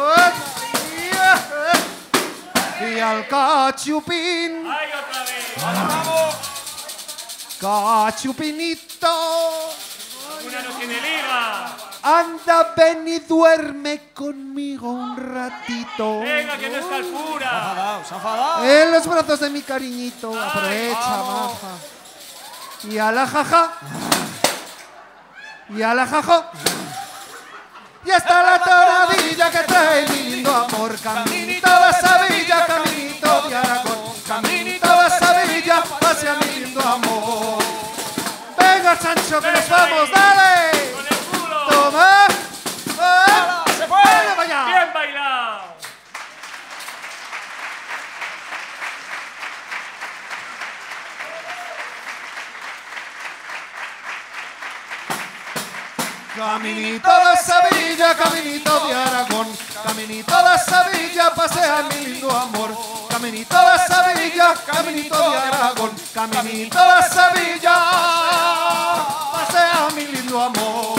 Y al cachupín. Ay, otra vez. Vamos. Cachupinito. Una no tiene liga. Anda, ven y duerme conmigo un ratito. Venga, que no está el cura. Se ha enfadado. En los brazos de mi cariñito. Aprovecha, maja. Y a la jaja. Y a la jaja. Y hasta la tonadilla que trae mi lindo amor. Caminito de Sevilla, caminito de Aragón. Caminito de Sevilla, pasea mi lindo amor. Venga, Sancho, que nos vamos, dale. Con el culo. Toma. ¡Ah! ¡Se fue! ¡Venga para allá! Bien bailado. Caminito de Sevilla, caminito de Aragón. Caminito de Sevilla, pasea mi lindo amor. Caminito de Sevilla, caminito de Aragón. Caminito de Sevilla, pasea mi lindo amor.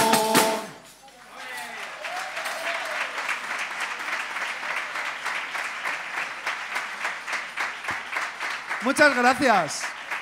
Muchas gracias.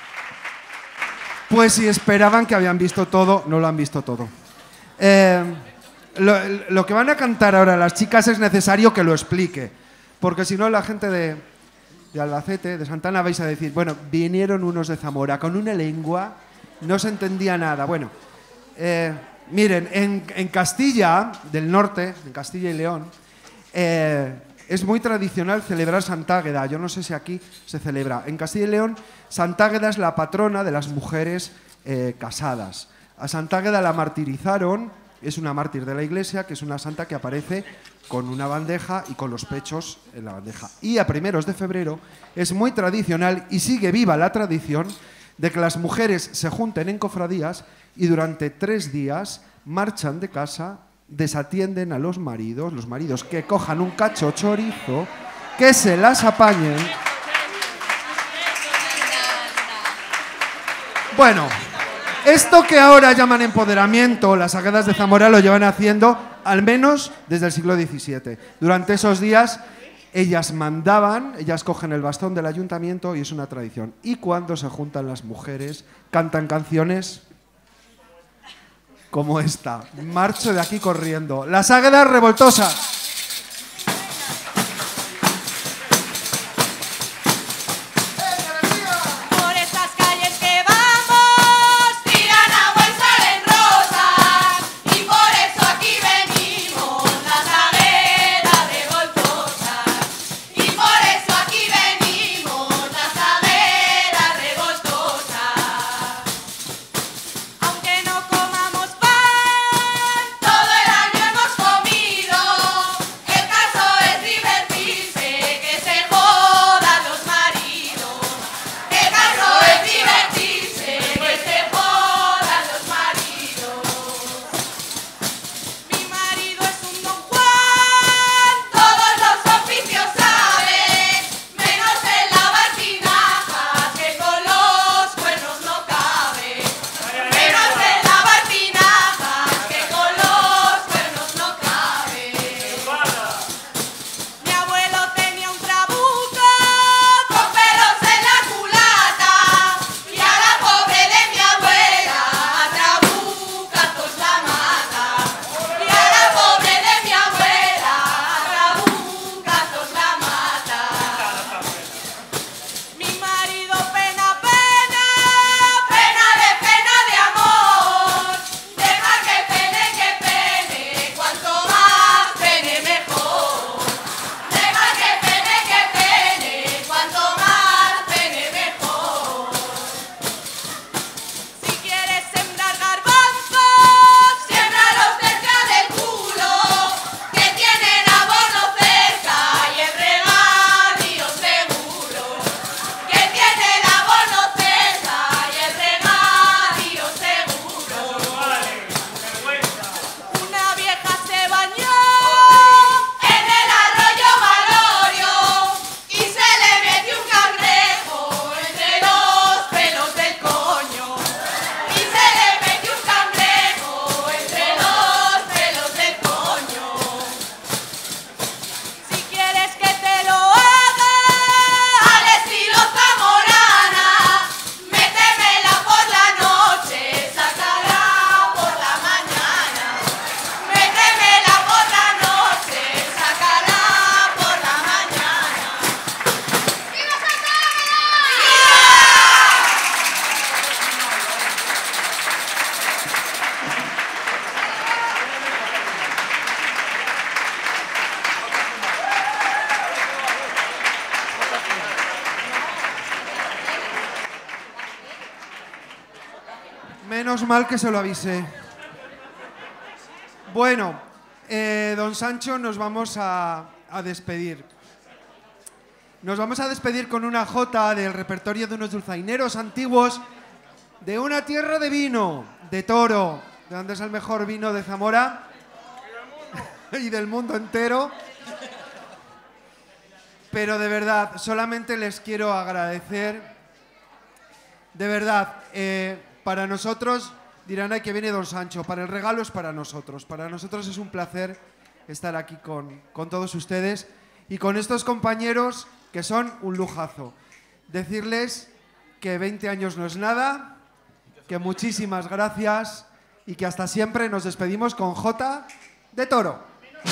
Pues si esperaban que habían visto todo, no lo han visto todo. Eh, lo, lo que van a cantar ahora las chicas es necesario que lo explique, porque si no la gente de, de Albacete, de Santana, vais a decir, bueno, vinieron unos de Zamora con una lengua, no se entendía nada. Bueno, eh, miren, en, en Castilla del Norte, en Castilla y León, eh, es muy tradicional celebrar Santa Águeda. Yo no sé si aquí se celebra. En Castilla y León, Santa Águeda es la patrona de las mujeres eh, casadas. A Santa Águeda la martirizaron, es una mártir de la iglesia, que es una santa que aparece con una bandeja y con los pechos en la bandeja. Y a primeros de febrero es muy tradicional y sigue viva la tradición de que las mujeres se junten en cofradías y durante tres días marchan de casa, desatienden a los maridos, los maridos que cojan un cacho chorizo, que se las apañen. Bueno, esto que ahora llaman empoderamiento, las Águedas de Zamora lo llevan haciendo al menos desde el siglo diecisiete. Durante esos días ellas mandaban, ellas cogen el bastón del ayuntamiento y es una tradición. Y cuando se juntan las mujeres, cantan canciones como esta. Marcho de aquí corriendo. Las Águedas revoltosas. Por estas calles que vamos, tiran agua y salen rosas, y por eso aquí venimos, las Águedas revoltosas, y por eso aquí venimos, las Águedas revoltosas. Aunque no comamos pan, todo el año hemos comido, Menos mal que se lo avisé. Bueno, eh, don Sancho, nos vamos a, a despedir. Nos vamos a despedir con una jota del repertorio de unos dulzaineros antiguos de una tierra de vino, de Toro, de donde es el mejor vino de Zamora y del mundo entero. Pero de verdad, solamente les quiero agradecer. De verdad, eh, para nosotros, dirán, ay, que viene don Sancho. Para el regalo es para nosotros. Para nosotros es un placer estar aquí con, con todos ustedes y con estos compañeros que son un lujazo. Decirles que veinte años no es nada, que muchísimas gracias y que hasta siempre. Nos despedimos con Jota de Toro.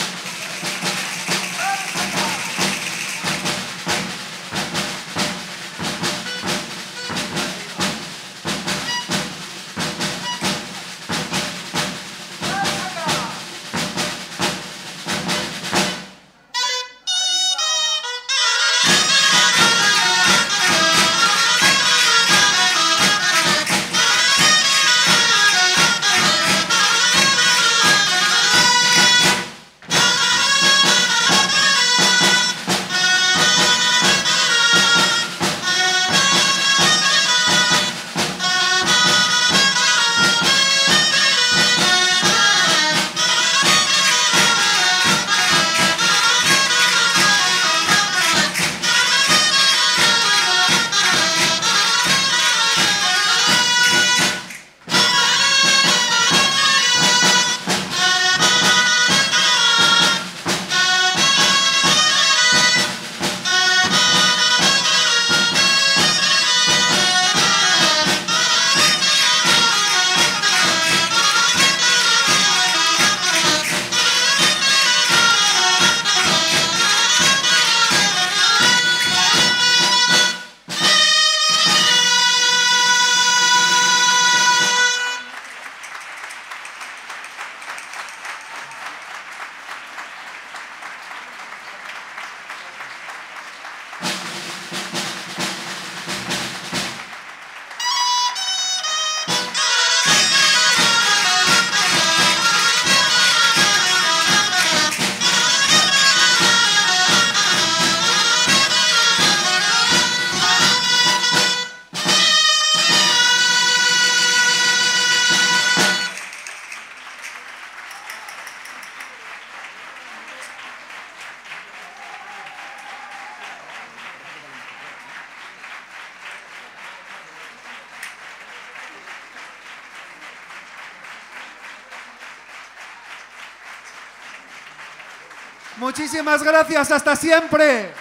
Muchísimas gracias, hasta siempre.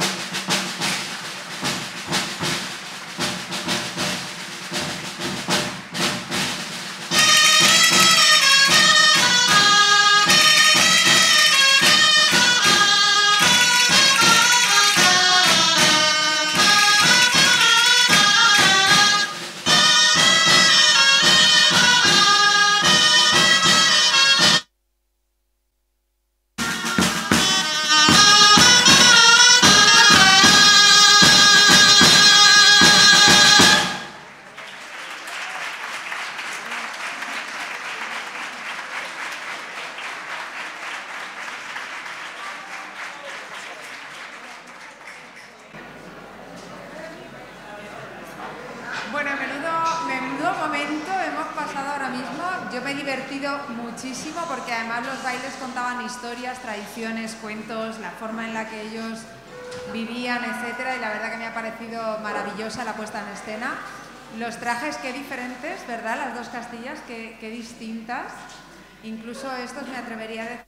Bueno, menudo, menudo momento hemos pasado ahora mismo. Yo me he divertido muchísimo porque además los bailes contaban historias, tradiciones, cuentos, la forma en la que ellos vivían, etcétera, y la verdad que me ha parecido maravillosa la puesta en escena. Los trajes, qué diferentes, ¿verdad? Las dos Castillas, qué, qué distintas. Incluso estos me atrevería a decir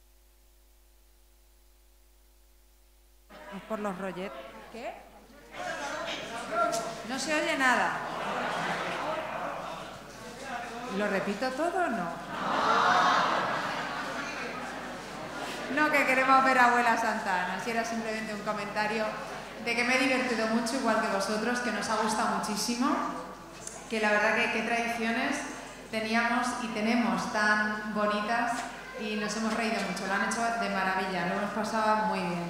por los rolletes. ¿Qué? No se oye nada. ¿Lo repito todo o no? No, que queremos ver a Abuela Santa Ana. Si era simplemente un comentario de que me he divertido mucho, igual que vosotros, que nos ha gustado muchísimo, que la verdad que qué tradiciones teníamos y tenemos tan bonitas y nos hemos reído mucho. Lo han hecho de maravilla, lo hemos pasado muy bien.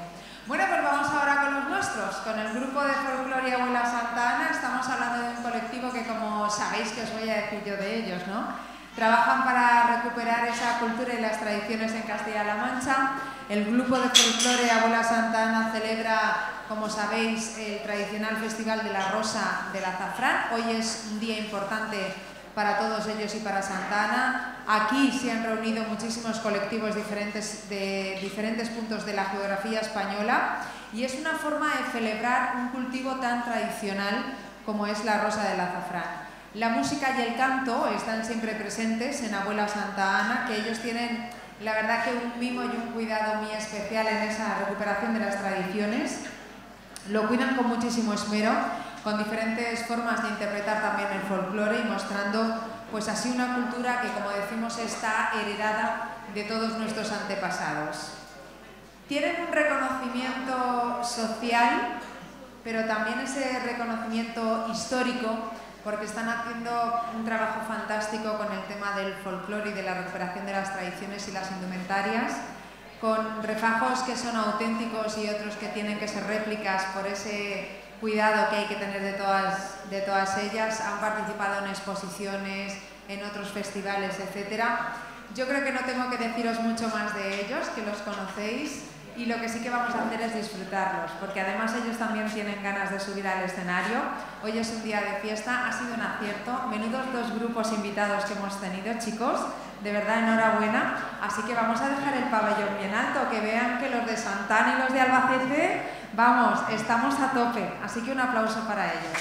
Bueno, pues vamos ahora con los nuestros, con el grupo de folclore Abuela Santa Ana. Estamos hablando de un colectivo que, como sabéis, que os voy a decir yo de ellos, ¿no? Trabajan para recuperar esa cultura y las tradiciones en Castilla-La Mancha. El grupo de folclore Abuela Santa Ana celebra, como sabéis, el tradicional Festival de la Rosa del Azafrán. Hoy es un día importante para todos ellos y para Santa Ana. Aquí se han reunido muchísimos colectivos diferentes de diferentes puntos de la geografía española y es una forma de celebrar un cultivo tan tradicional como es la rosa del azafrán. La música y el canto están siempre presentes en Abuela Santa Ana, que ellos tienen, la verdad, que un mimo y un cuidado muy especial en esa recuperación de las tradiciones. Lo cuidan con muchísimo esmero, con diferentes formas de interpretar también el folclore y mostrando pues así una cultura que, como decimos, está heredada de todos nuestros antepasados. Tienen un reconocimiento social, pero también ese reconocimiento histórico, porque están haciendo un trabajo fantástico con el tema del folclore y de la recuperación de las tradiciones y las indumentarias, con refajos que son auténticos y otros que tienen que ser réplicas por ese cuidado que hay que tener de todas, de todas ellas. Han participado en exposiciones, en otros festivales, etcétera. Yo creo que no tengo que deciros mucho más de ellos, que los conocéis, y lo que sí que vamos a hacer es disfrutarlos, porque además ellos también tienen ganas de subir al escenario. Hoy es un día de fiesta, ha sido un acierto. Menudos dos grupos invitados que hemos tenido, chicos, de verdad enhorabuena. Así que vamos a dejar el pabellón bien alto, que vean que los de Santana y los de Albacete, vamos, estamos a tope. Así que un aplauso para ellos.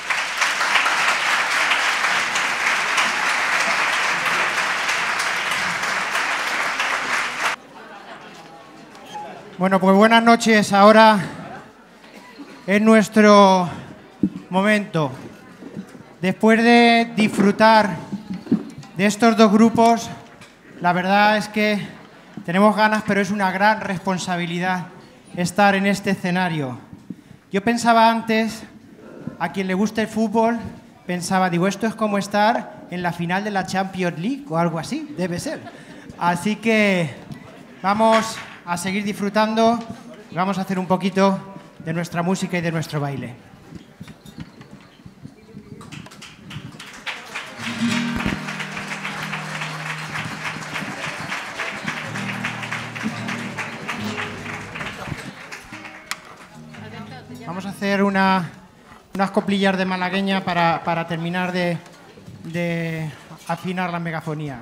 Bueno, pues buenas noches. Ahora es nuestro momento. Después de disfrutar de estos dos grupos, la verdad es que tenemos ganas, pero es una gran responsabilidad estar en este escenario. Yo pensaba antes, a quien le gusta el fútbol, pensaba, digo, esto es como estar en la final de la Champions League o algo así, debe ser. Así que vamos a seguir disfrutando y vamos a hacer un poquito de nuestra música y de nuestro baile. Vamos a hacer una, unas coplillas de malagueña para, para terminar de, de afinar la megafonía.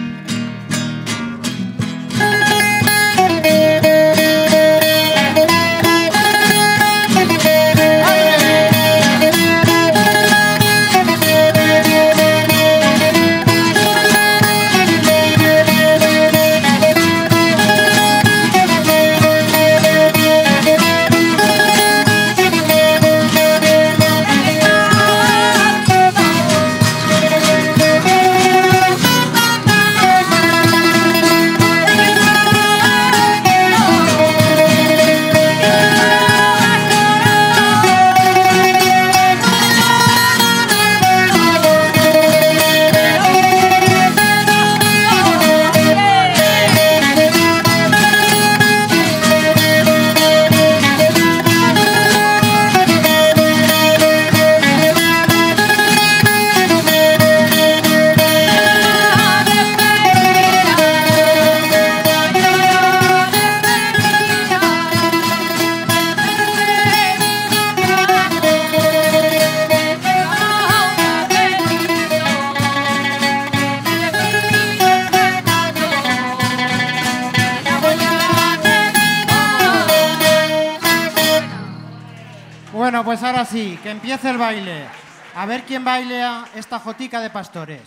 Bueno, pues ahora sí, que empiece el baile. A ver quién baila esta jotica de pastores.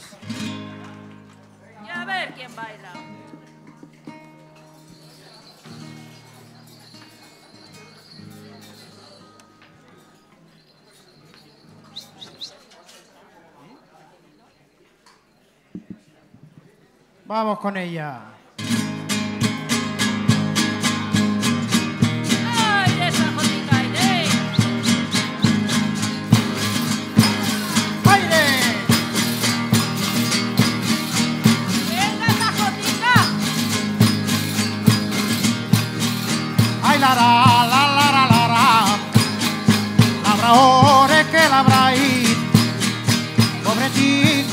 Y a ver quién baila. Vamos con ella. ¡Ay, esa jotica, Aire! ¡Baile! ¡Venga esa jotica! ¡Ay, la, la, la,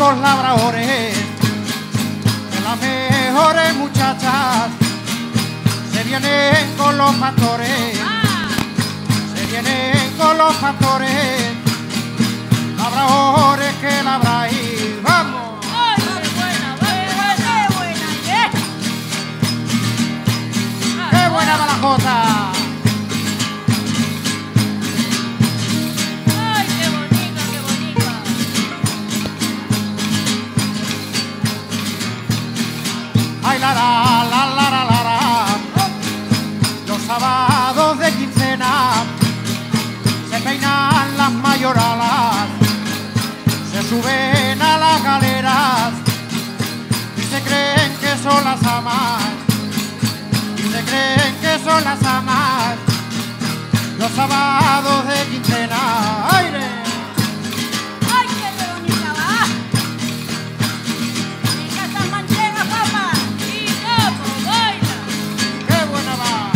los labradores, que las mejores muchachas se vienen con los pastores, se vienen con los pastores, labradores que labráis, vamos. ¡Ay, qué buena, qué buena, qué buena! ¡Qué buena va la jota! ¡Ay, qué bonita, qué bonita! ¡Ay, la, la, la, la, la, la, la! Los sábados de quincena se peinan las mayoralas, se suben a las galeras y se creen que son las amas, y se creen que son las amas. Los sábados de quincena, ¡aire! ¡Ay, qué bonita va! ¡Venga esta manchega, papá! ¡Y cómo baila! ¡Qué buena va!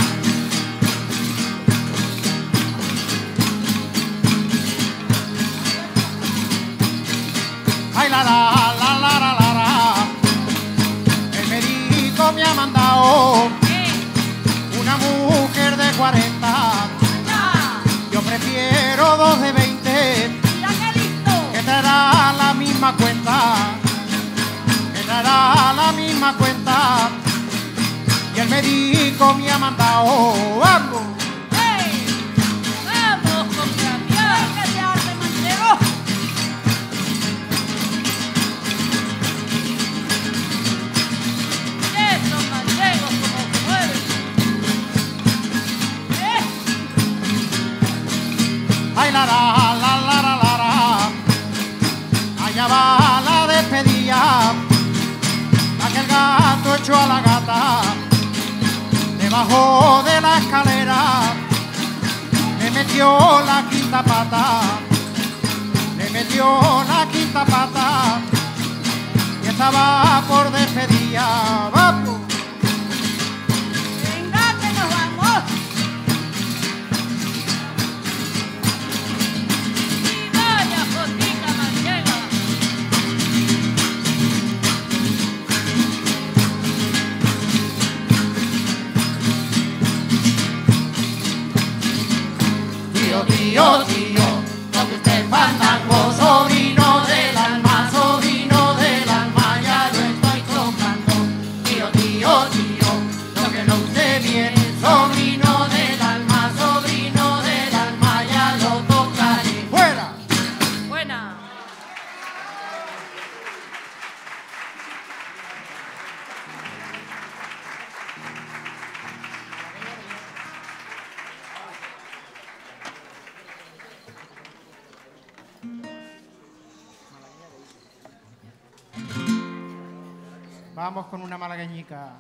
¡Ay, la, la, la, la, la, la, la! El médico me ha mandado una mujer de cuarenta. Yo prefiero dos de veinte, ¡Mira qué listo! que te dará la misma cuenta, que te dará la misma cuenta. Y el médico me ha mandado, ¡vamos! ¡Ey! ¡Vamos con cambiar! ¡Que se arte manchego! ¡Esos manchegos como se mueven! ¡Eh! ¡Ay, la, la, la, la, la, la, la! Allá va la despedida, aquel gato echó a la gata debajo de la escalera, le metió la quinta pata, le metió la quinta pata y estaba por despedida. ¡Vamos! ¡Venga, que nos vamos! ¡Y vaya jotica manchega! Tío, tío, tío, lo que usted fandango, sobrino del alma, sobrino del alma, ya lo estoy tocando. Tío, tío, tío, lo que no usted bien, sobrino del alma, sobrino del alma, ya lo tocaré. ¡Fuera! ¡Buena! Vamos con una malagueñica.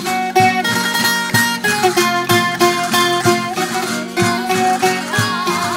Ay,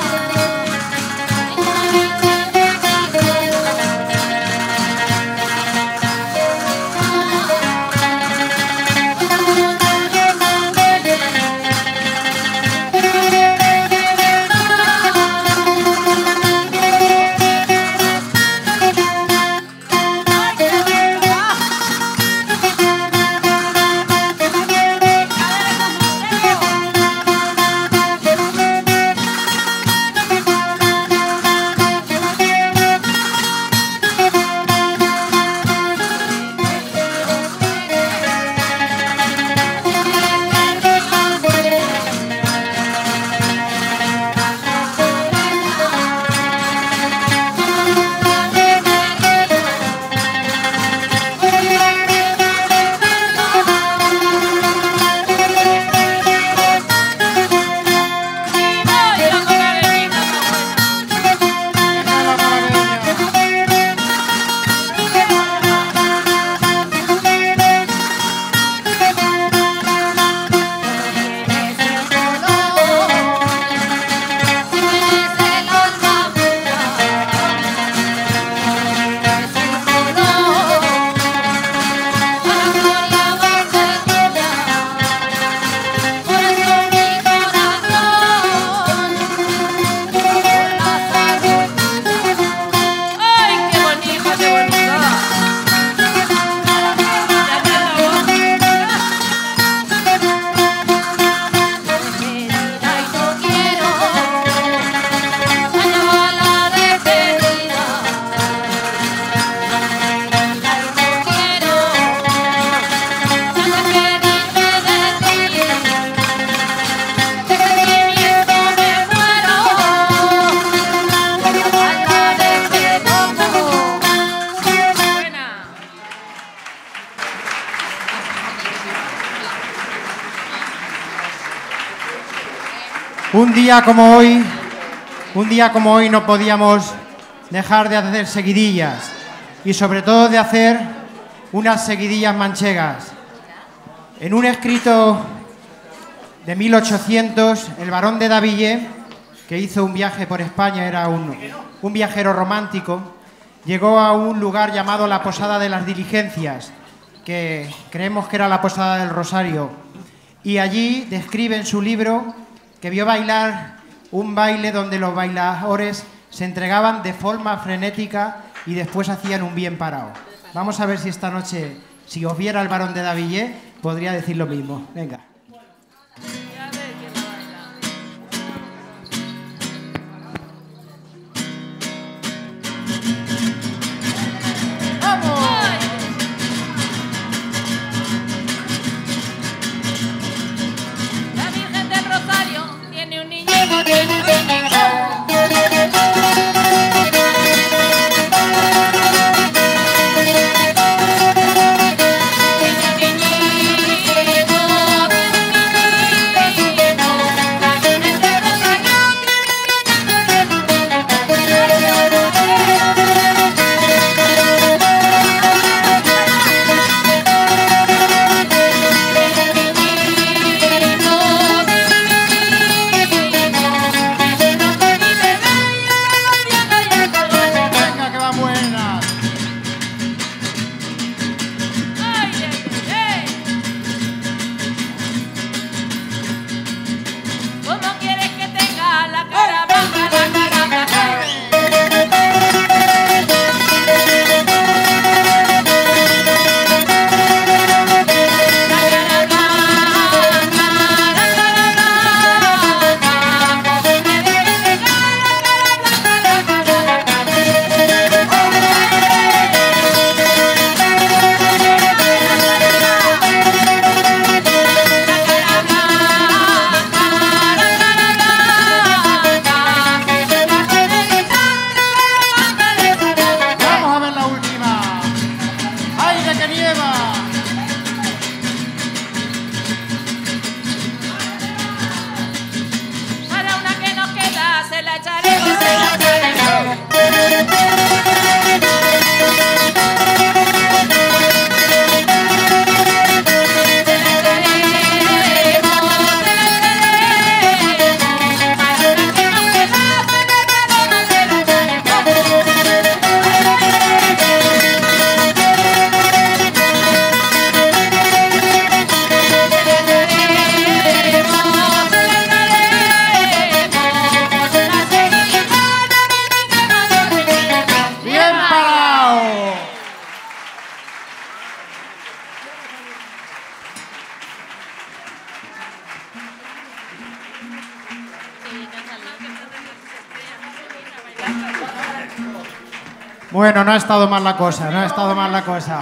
Un día como hoy, un día como hoy no podíamos dejar de hacer seguidillas y sobre todo de hacer unas seguidillas manchegas. En un escrito de mil ochocientos, el barón de Daville, que hizo un viaje por España, era un, un viajero romántico, llegó a un lugar llamado la Posada de las Diligencias, que creemos que era la Posada del Rosario, y allí describe en su libro que vio bailar un baile donde los bailadores se entregaban de forma frenética y después hacían un bien parado. Vamos a ver si esta noche, si os viera el barón de Daville, podría decir lo mismo. Venga. La Virgen del Rosario tiene un niño. Bueno, no ha estado mal la cosa, no ha estado mal la cosa.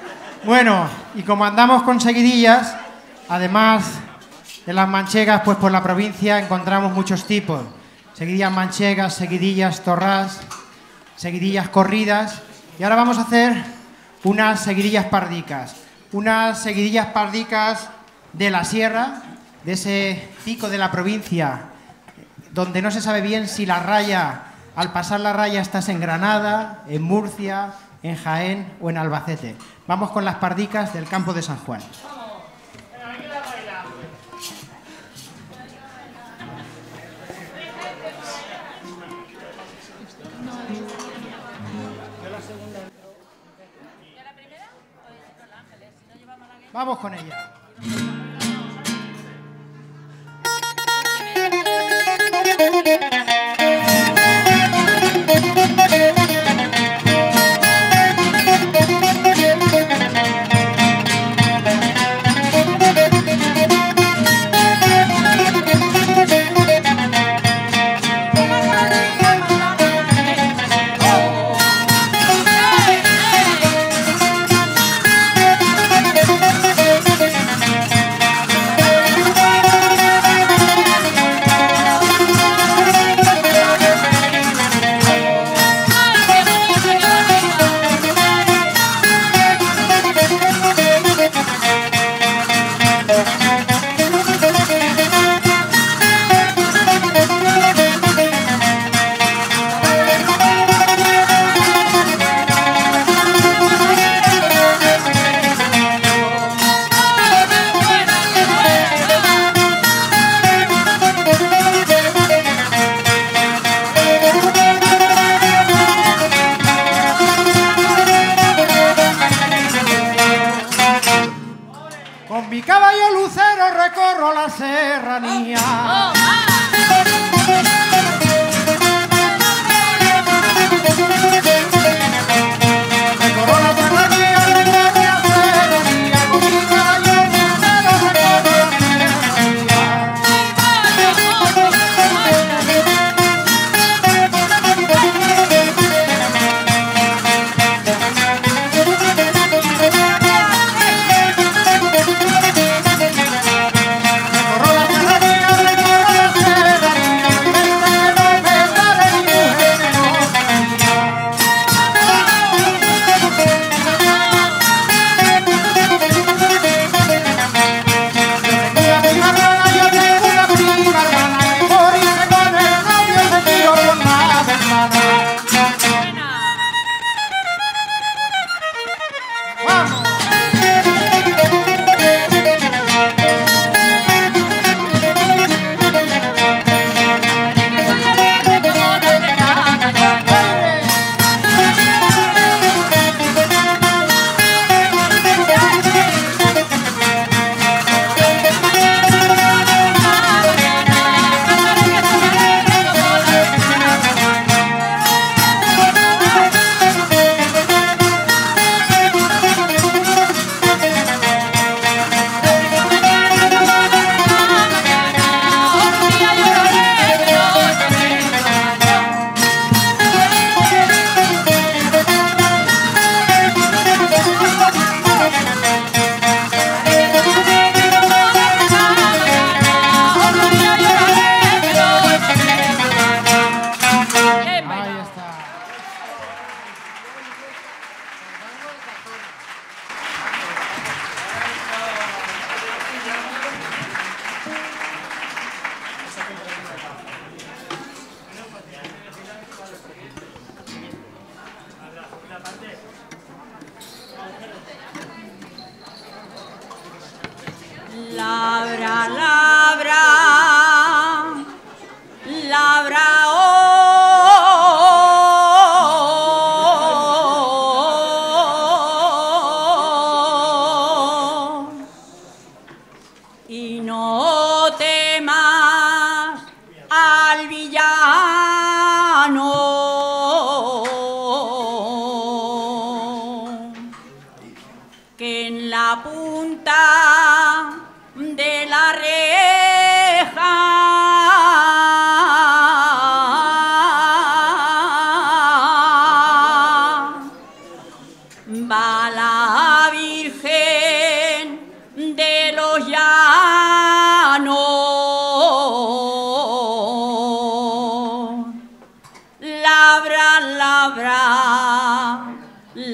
Bueno, y como andamos con seguidillas, además de las manchegas, pues por la provincia encontramos muchos tipos. Seguidillas manchegas, seguidillas torrás, seguidillas corridas. Y ahora vamos a hacer unas seguidillas pardicas. Unas seguidillas pardicas de la sierra, de ese pico de la provincia, donde no se sabe bien si la raya, al pasar la raya estás en Granada, en Murcia, en Jaén o en Albacete. Vamos con las pardicas del campo de San Juan. Vamos con ella.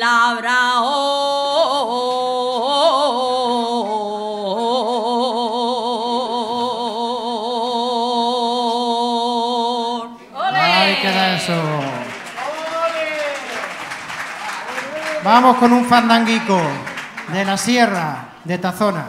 labrador. Ahí queda eso. Vamos con un fandanguico de la Sierra de Tazona.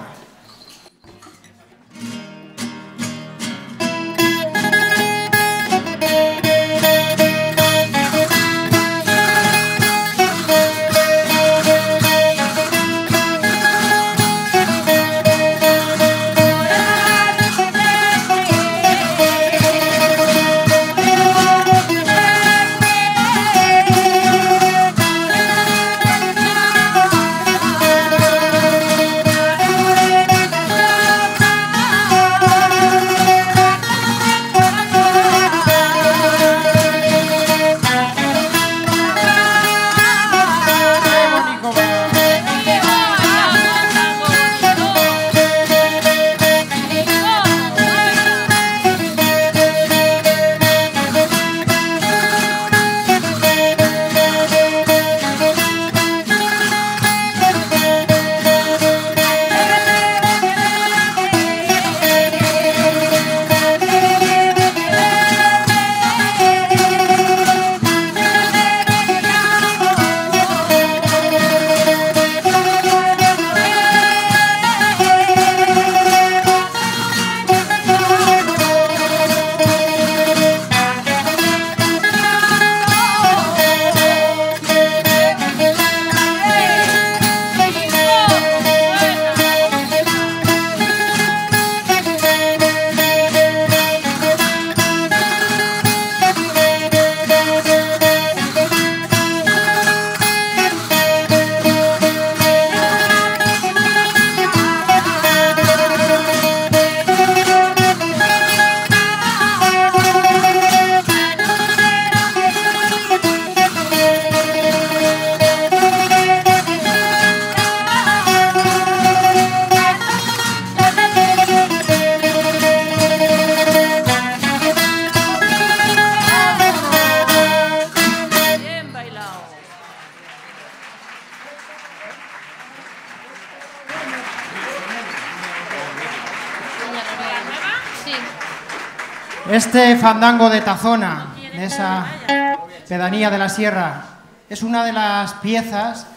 Este fandango de Tazona, de esa pedanía de la Sierra, es una de las piezas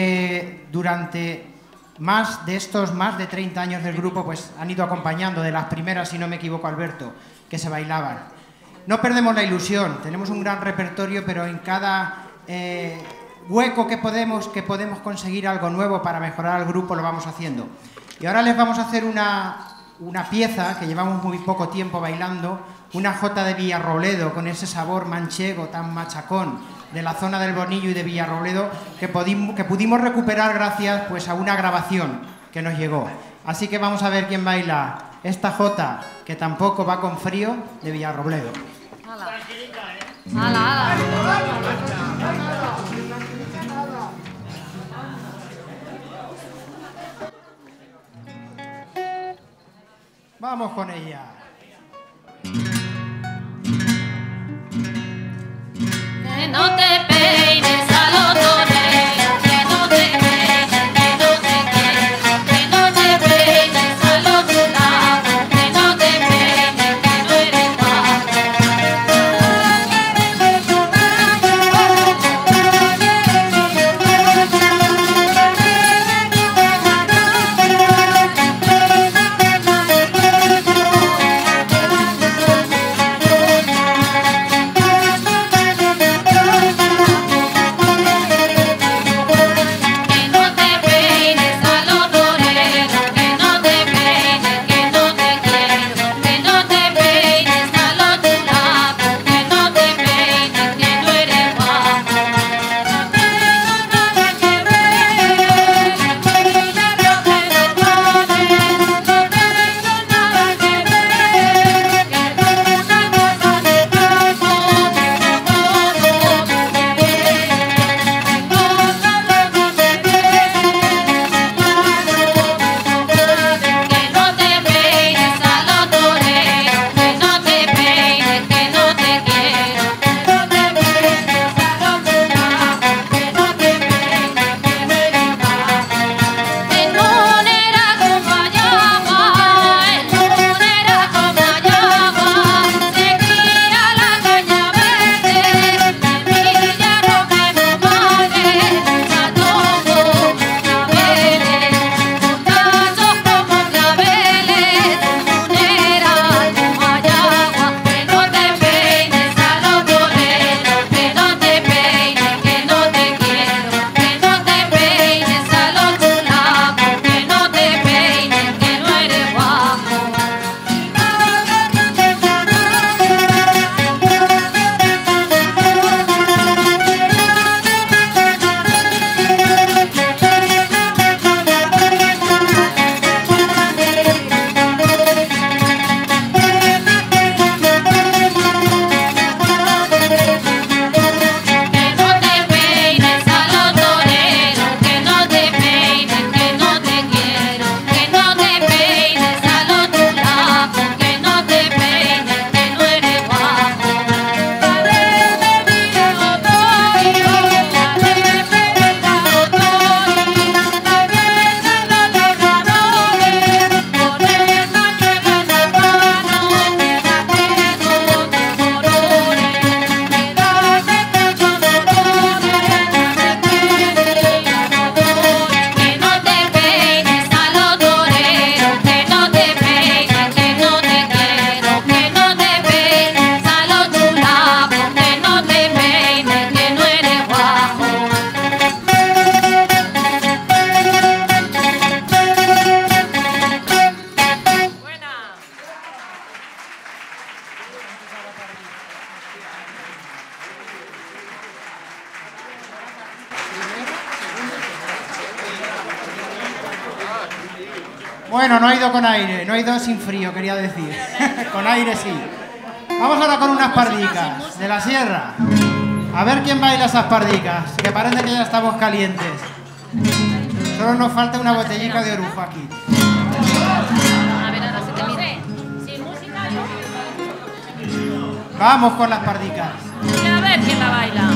que durante más de estos más de treinta años del grupo pues han ido acompañando, de las primeras, si no me equivoco, Alberto, que se bailaban. No perdemos la ilusión, tenemos un gran repertorio, pero en cada eh, hueco que podemos, que podemos conseguir algo nuevo para mejorar al grupo, lo vamos haciendo. Y ahora les vamos a hacer una, una pieza que llevamos muy poco tiempo bailando, una jota de Villarrobledo, con ese sabor manchego tan machacón de la zona del Bonillo y de Villarrobledo, que, pudimos, que pudimos recuperar gracias pues, a una grabación que nos llegó. Así que vamos a ver quién baila esta jota, que tampoco va con frío, de Villarrobledo. ¡Hala! ¡Hala, hala! Vamos con ella. Que no te peines a los toreros, que no te peines, que no te peines, que no te peines a los chulapos, que no te peines, que no eres Thank you. Bueno, no ha ido con aire, no ha ido sin frío, quería decir. Con aire sí. Vamos ahora con unas pardicas de la sierra. A ver quién baila esas pardicas, que parece que ya estamos calientes. Solo nos falta una botellica de orujo aquí. A ver, ahora se te mide. Sin música, yo. Vamos con las pardicas. Y a ver quién la baila.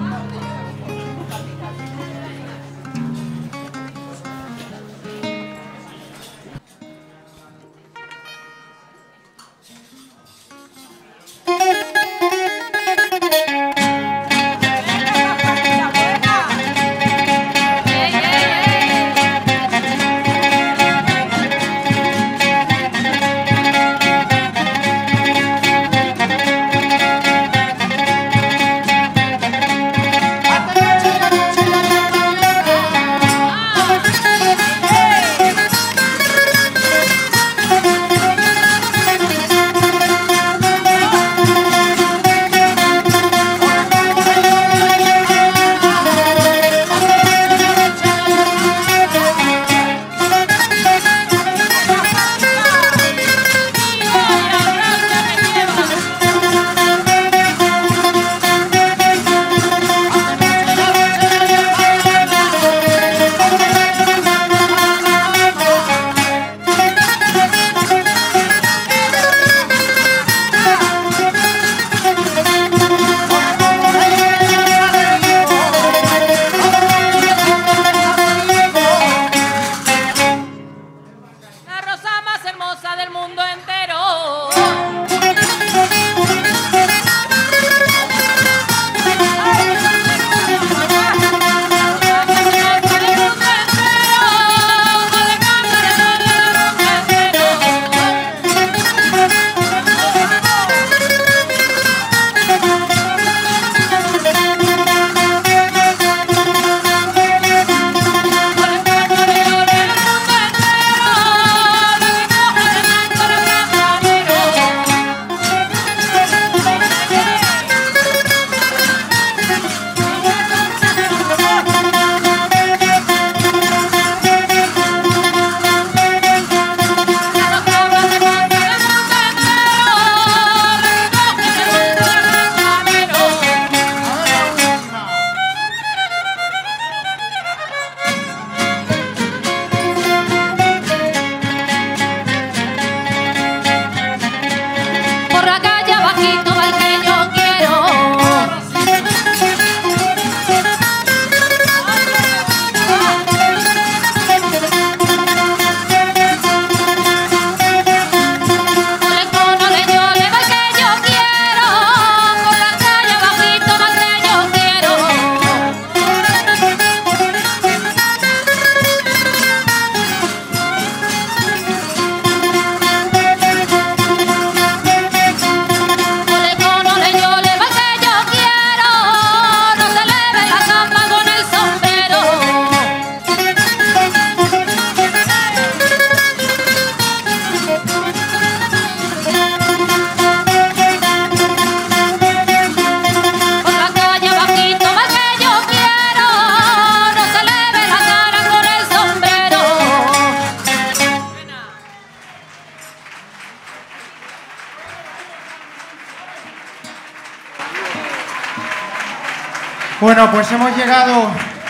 Bueno, pues hemos llegado,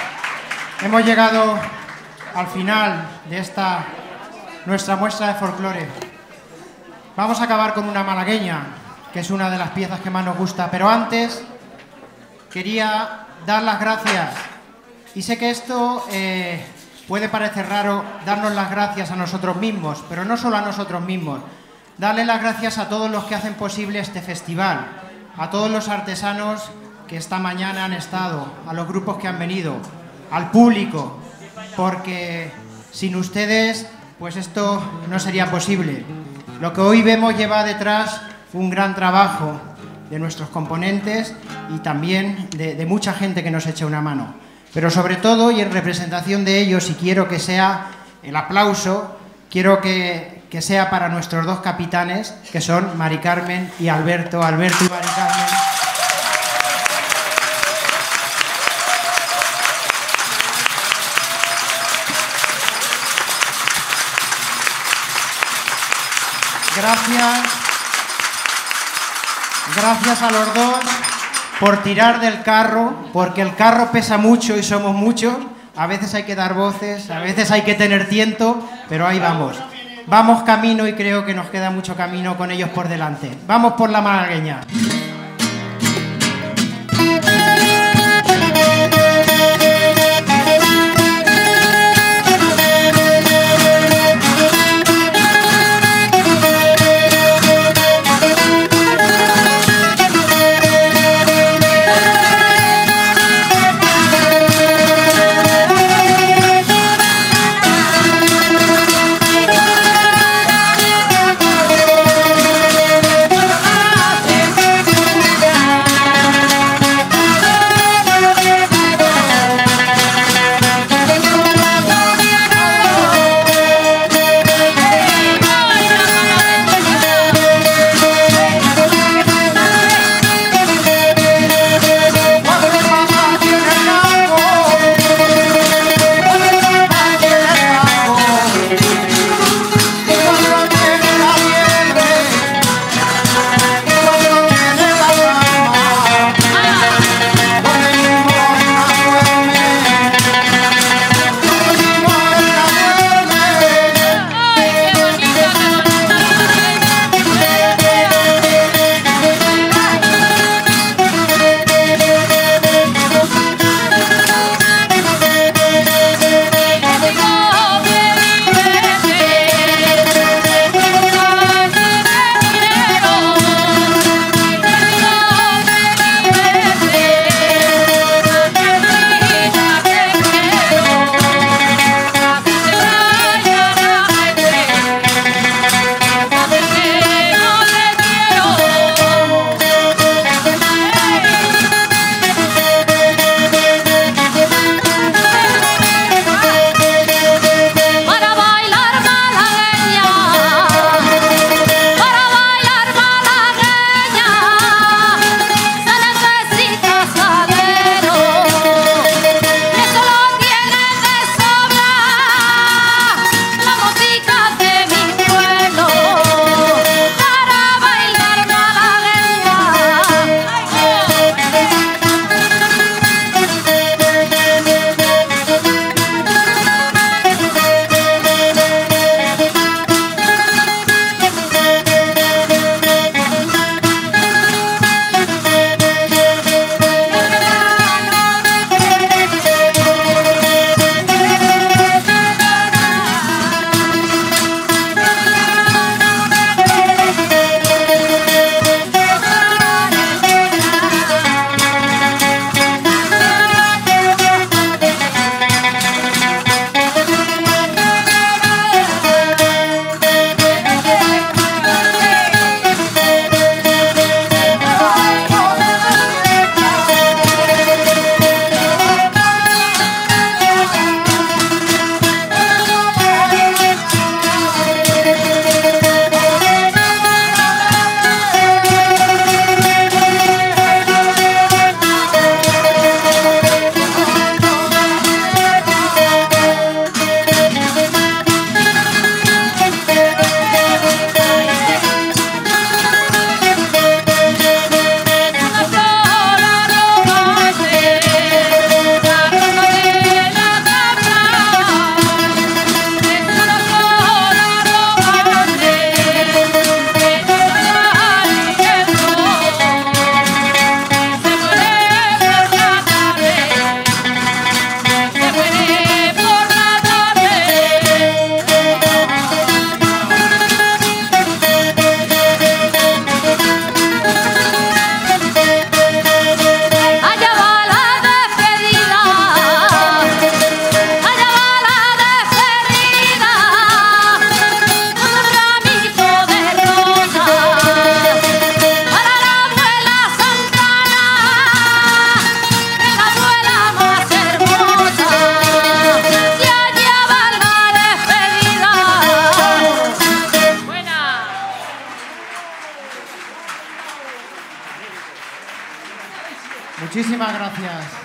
hemos llegado al final de esta nuestra muestra de folclore. Vamos a acabar con una malagueña, que es una de las piezas que más nos gusta, pero antes quería dar las gracias. Y sé que esto eh, puede parecer raro, darnos las gracias a nosotros mismos, pero no solo a nosotros mismos. Darle las gracias a todos los que hacen posible este festival, a todos los artesanos que esta mañana han estado, a los grupos que han venido, al público, porque sin ustedes pues esto no sería posible. Lo que hoy vemos lleva detrás un gran trabajo de nuestros componentes y también de, de mucha gente que nos echa una mano. Pero sobre todo, y en representación de ellos, y quiero que sea el aplauso, quiero que, que que sea para nuestros dos capitanes, que son Mari Carmen y Alberto. Alberto y Mari Carmen. Gracias. Gracias a los dos por tirar del carro, porque el carro pesa mucho y somos muchos. A veces hay que dar voces, a veces hay que tener tiento, pero ahí vamos. Vamos camino y creo que nos queda mucho camino con ellos por delante. Vamos por la malagueña. Thank you. Muchísimas gracias.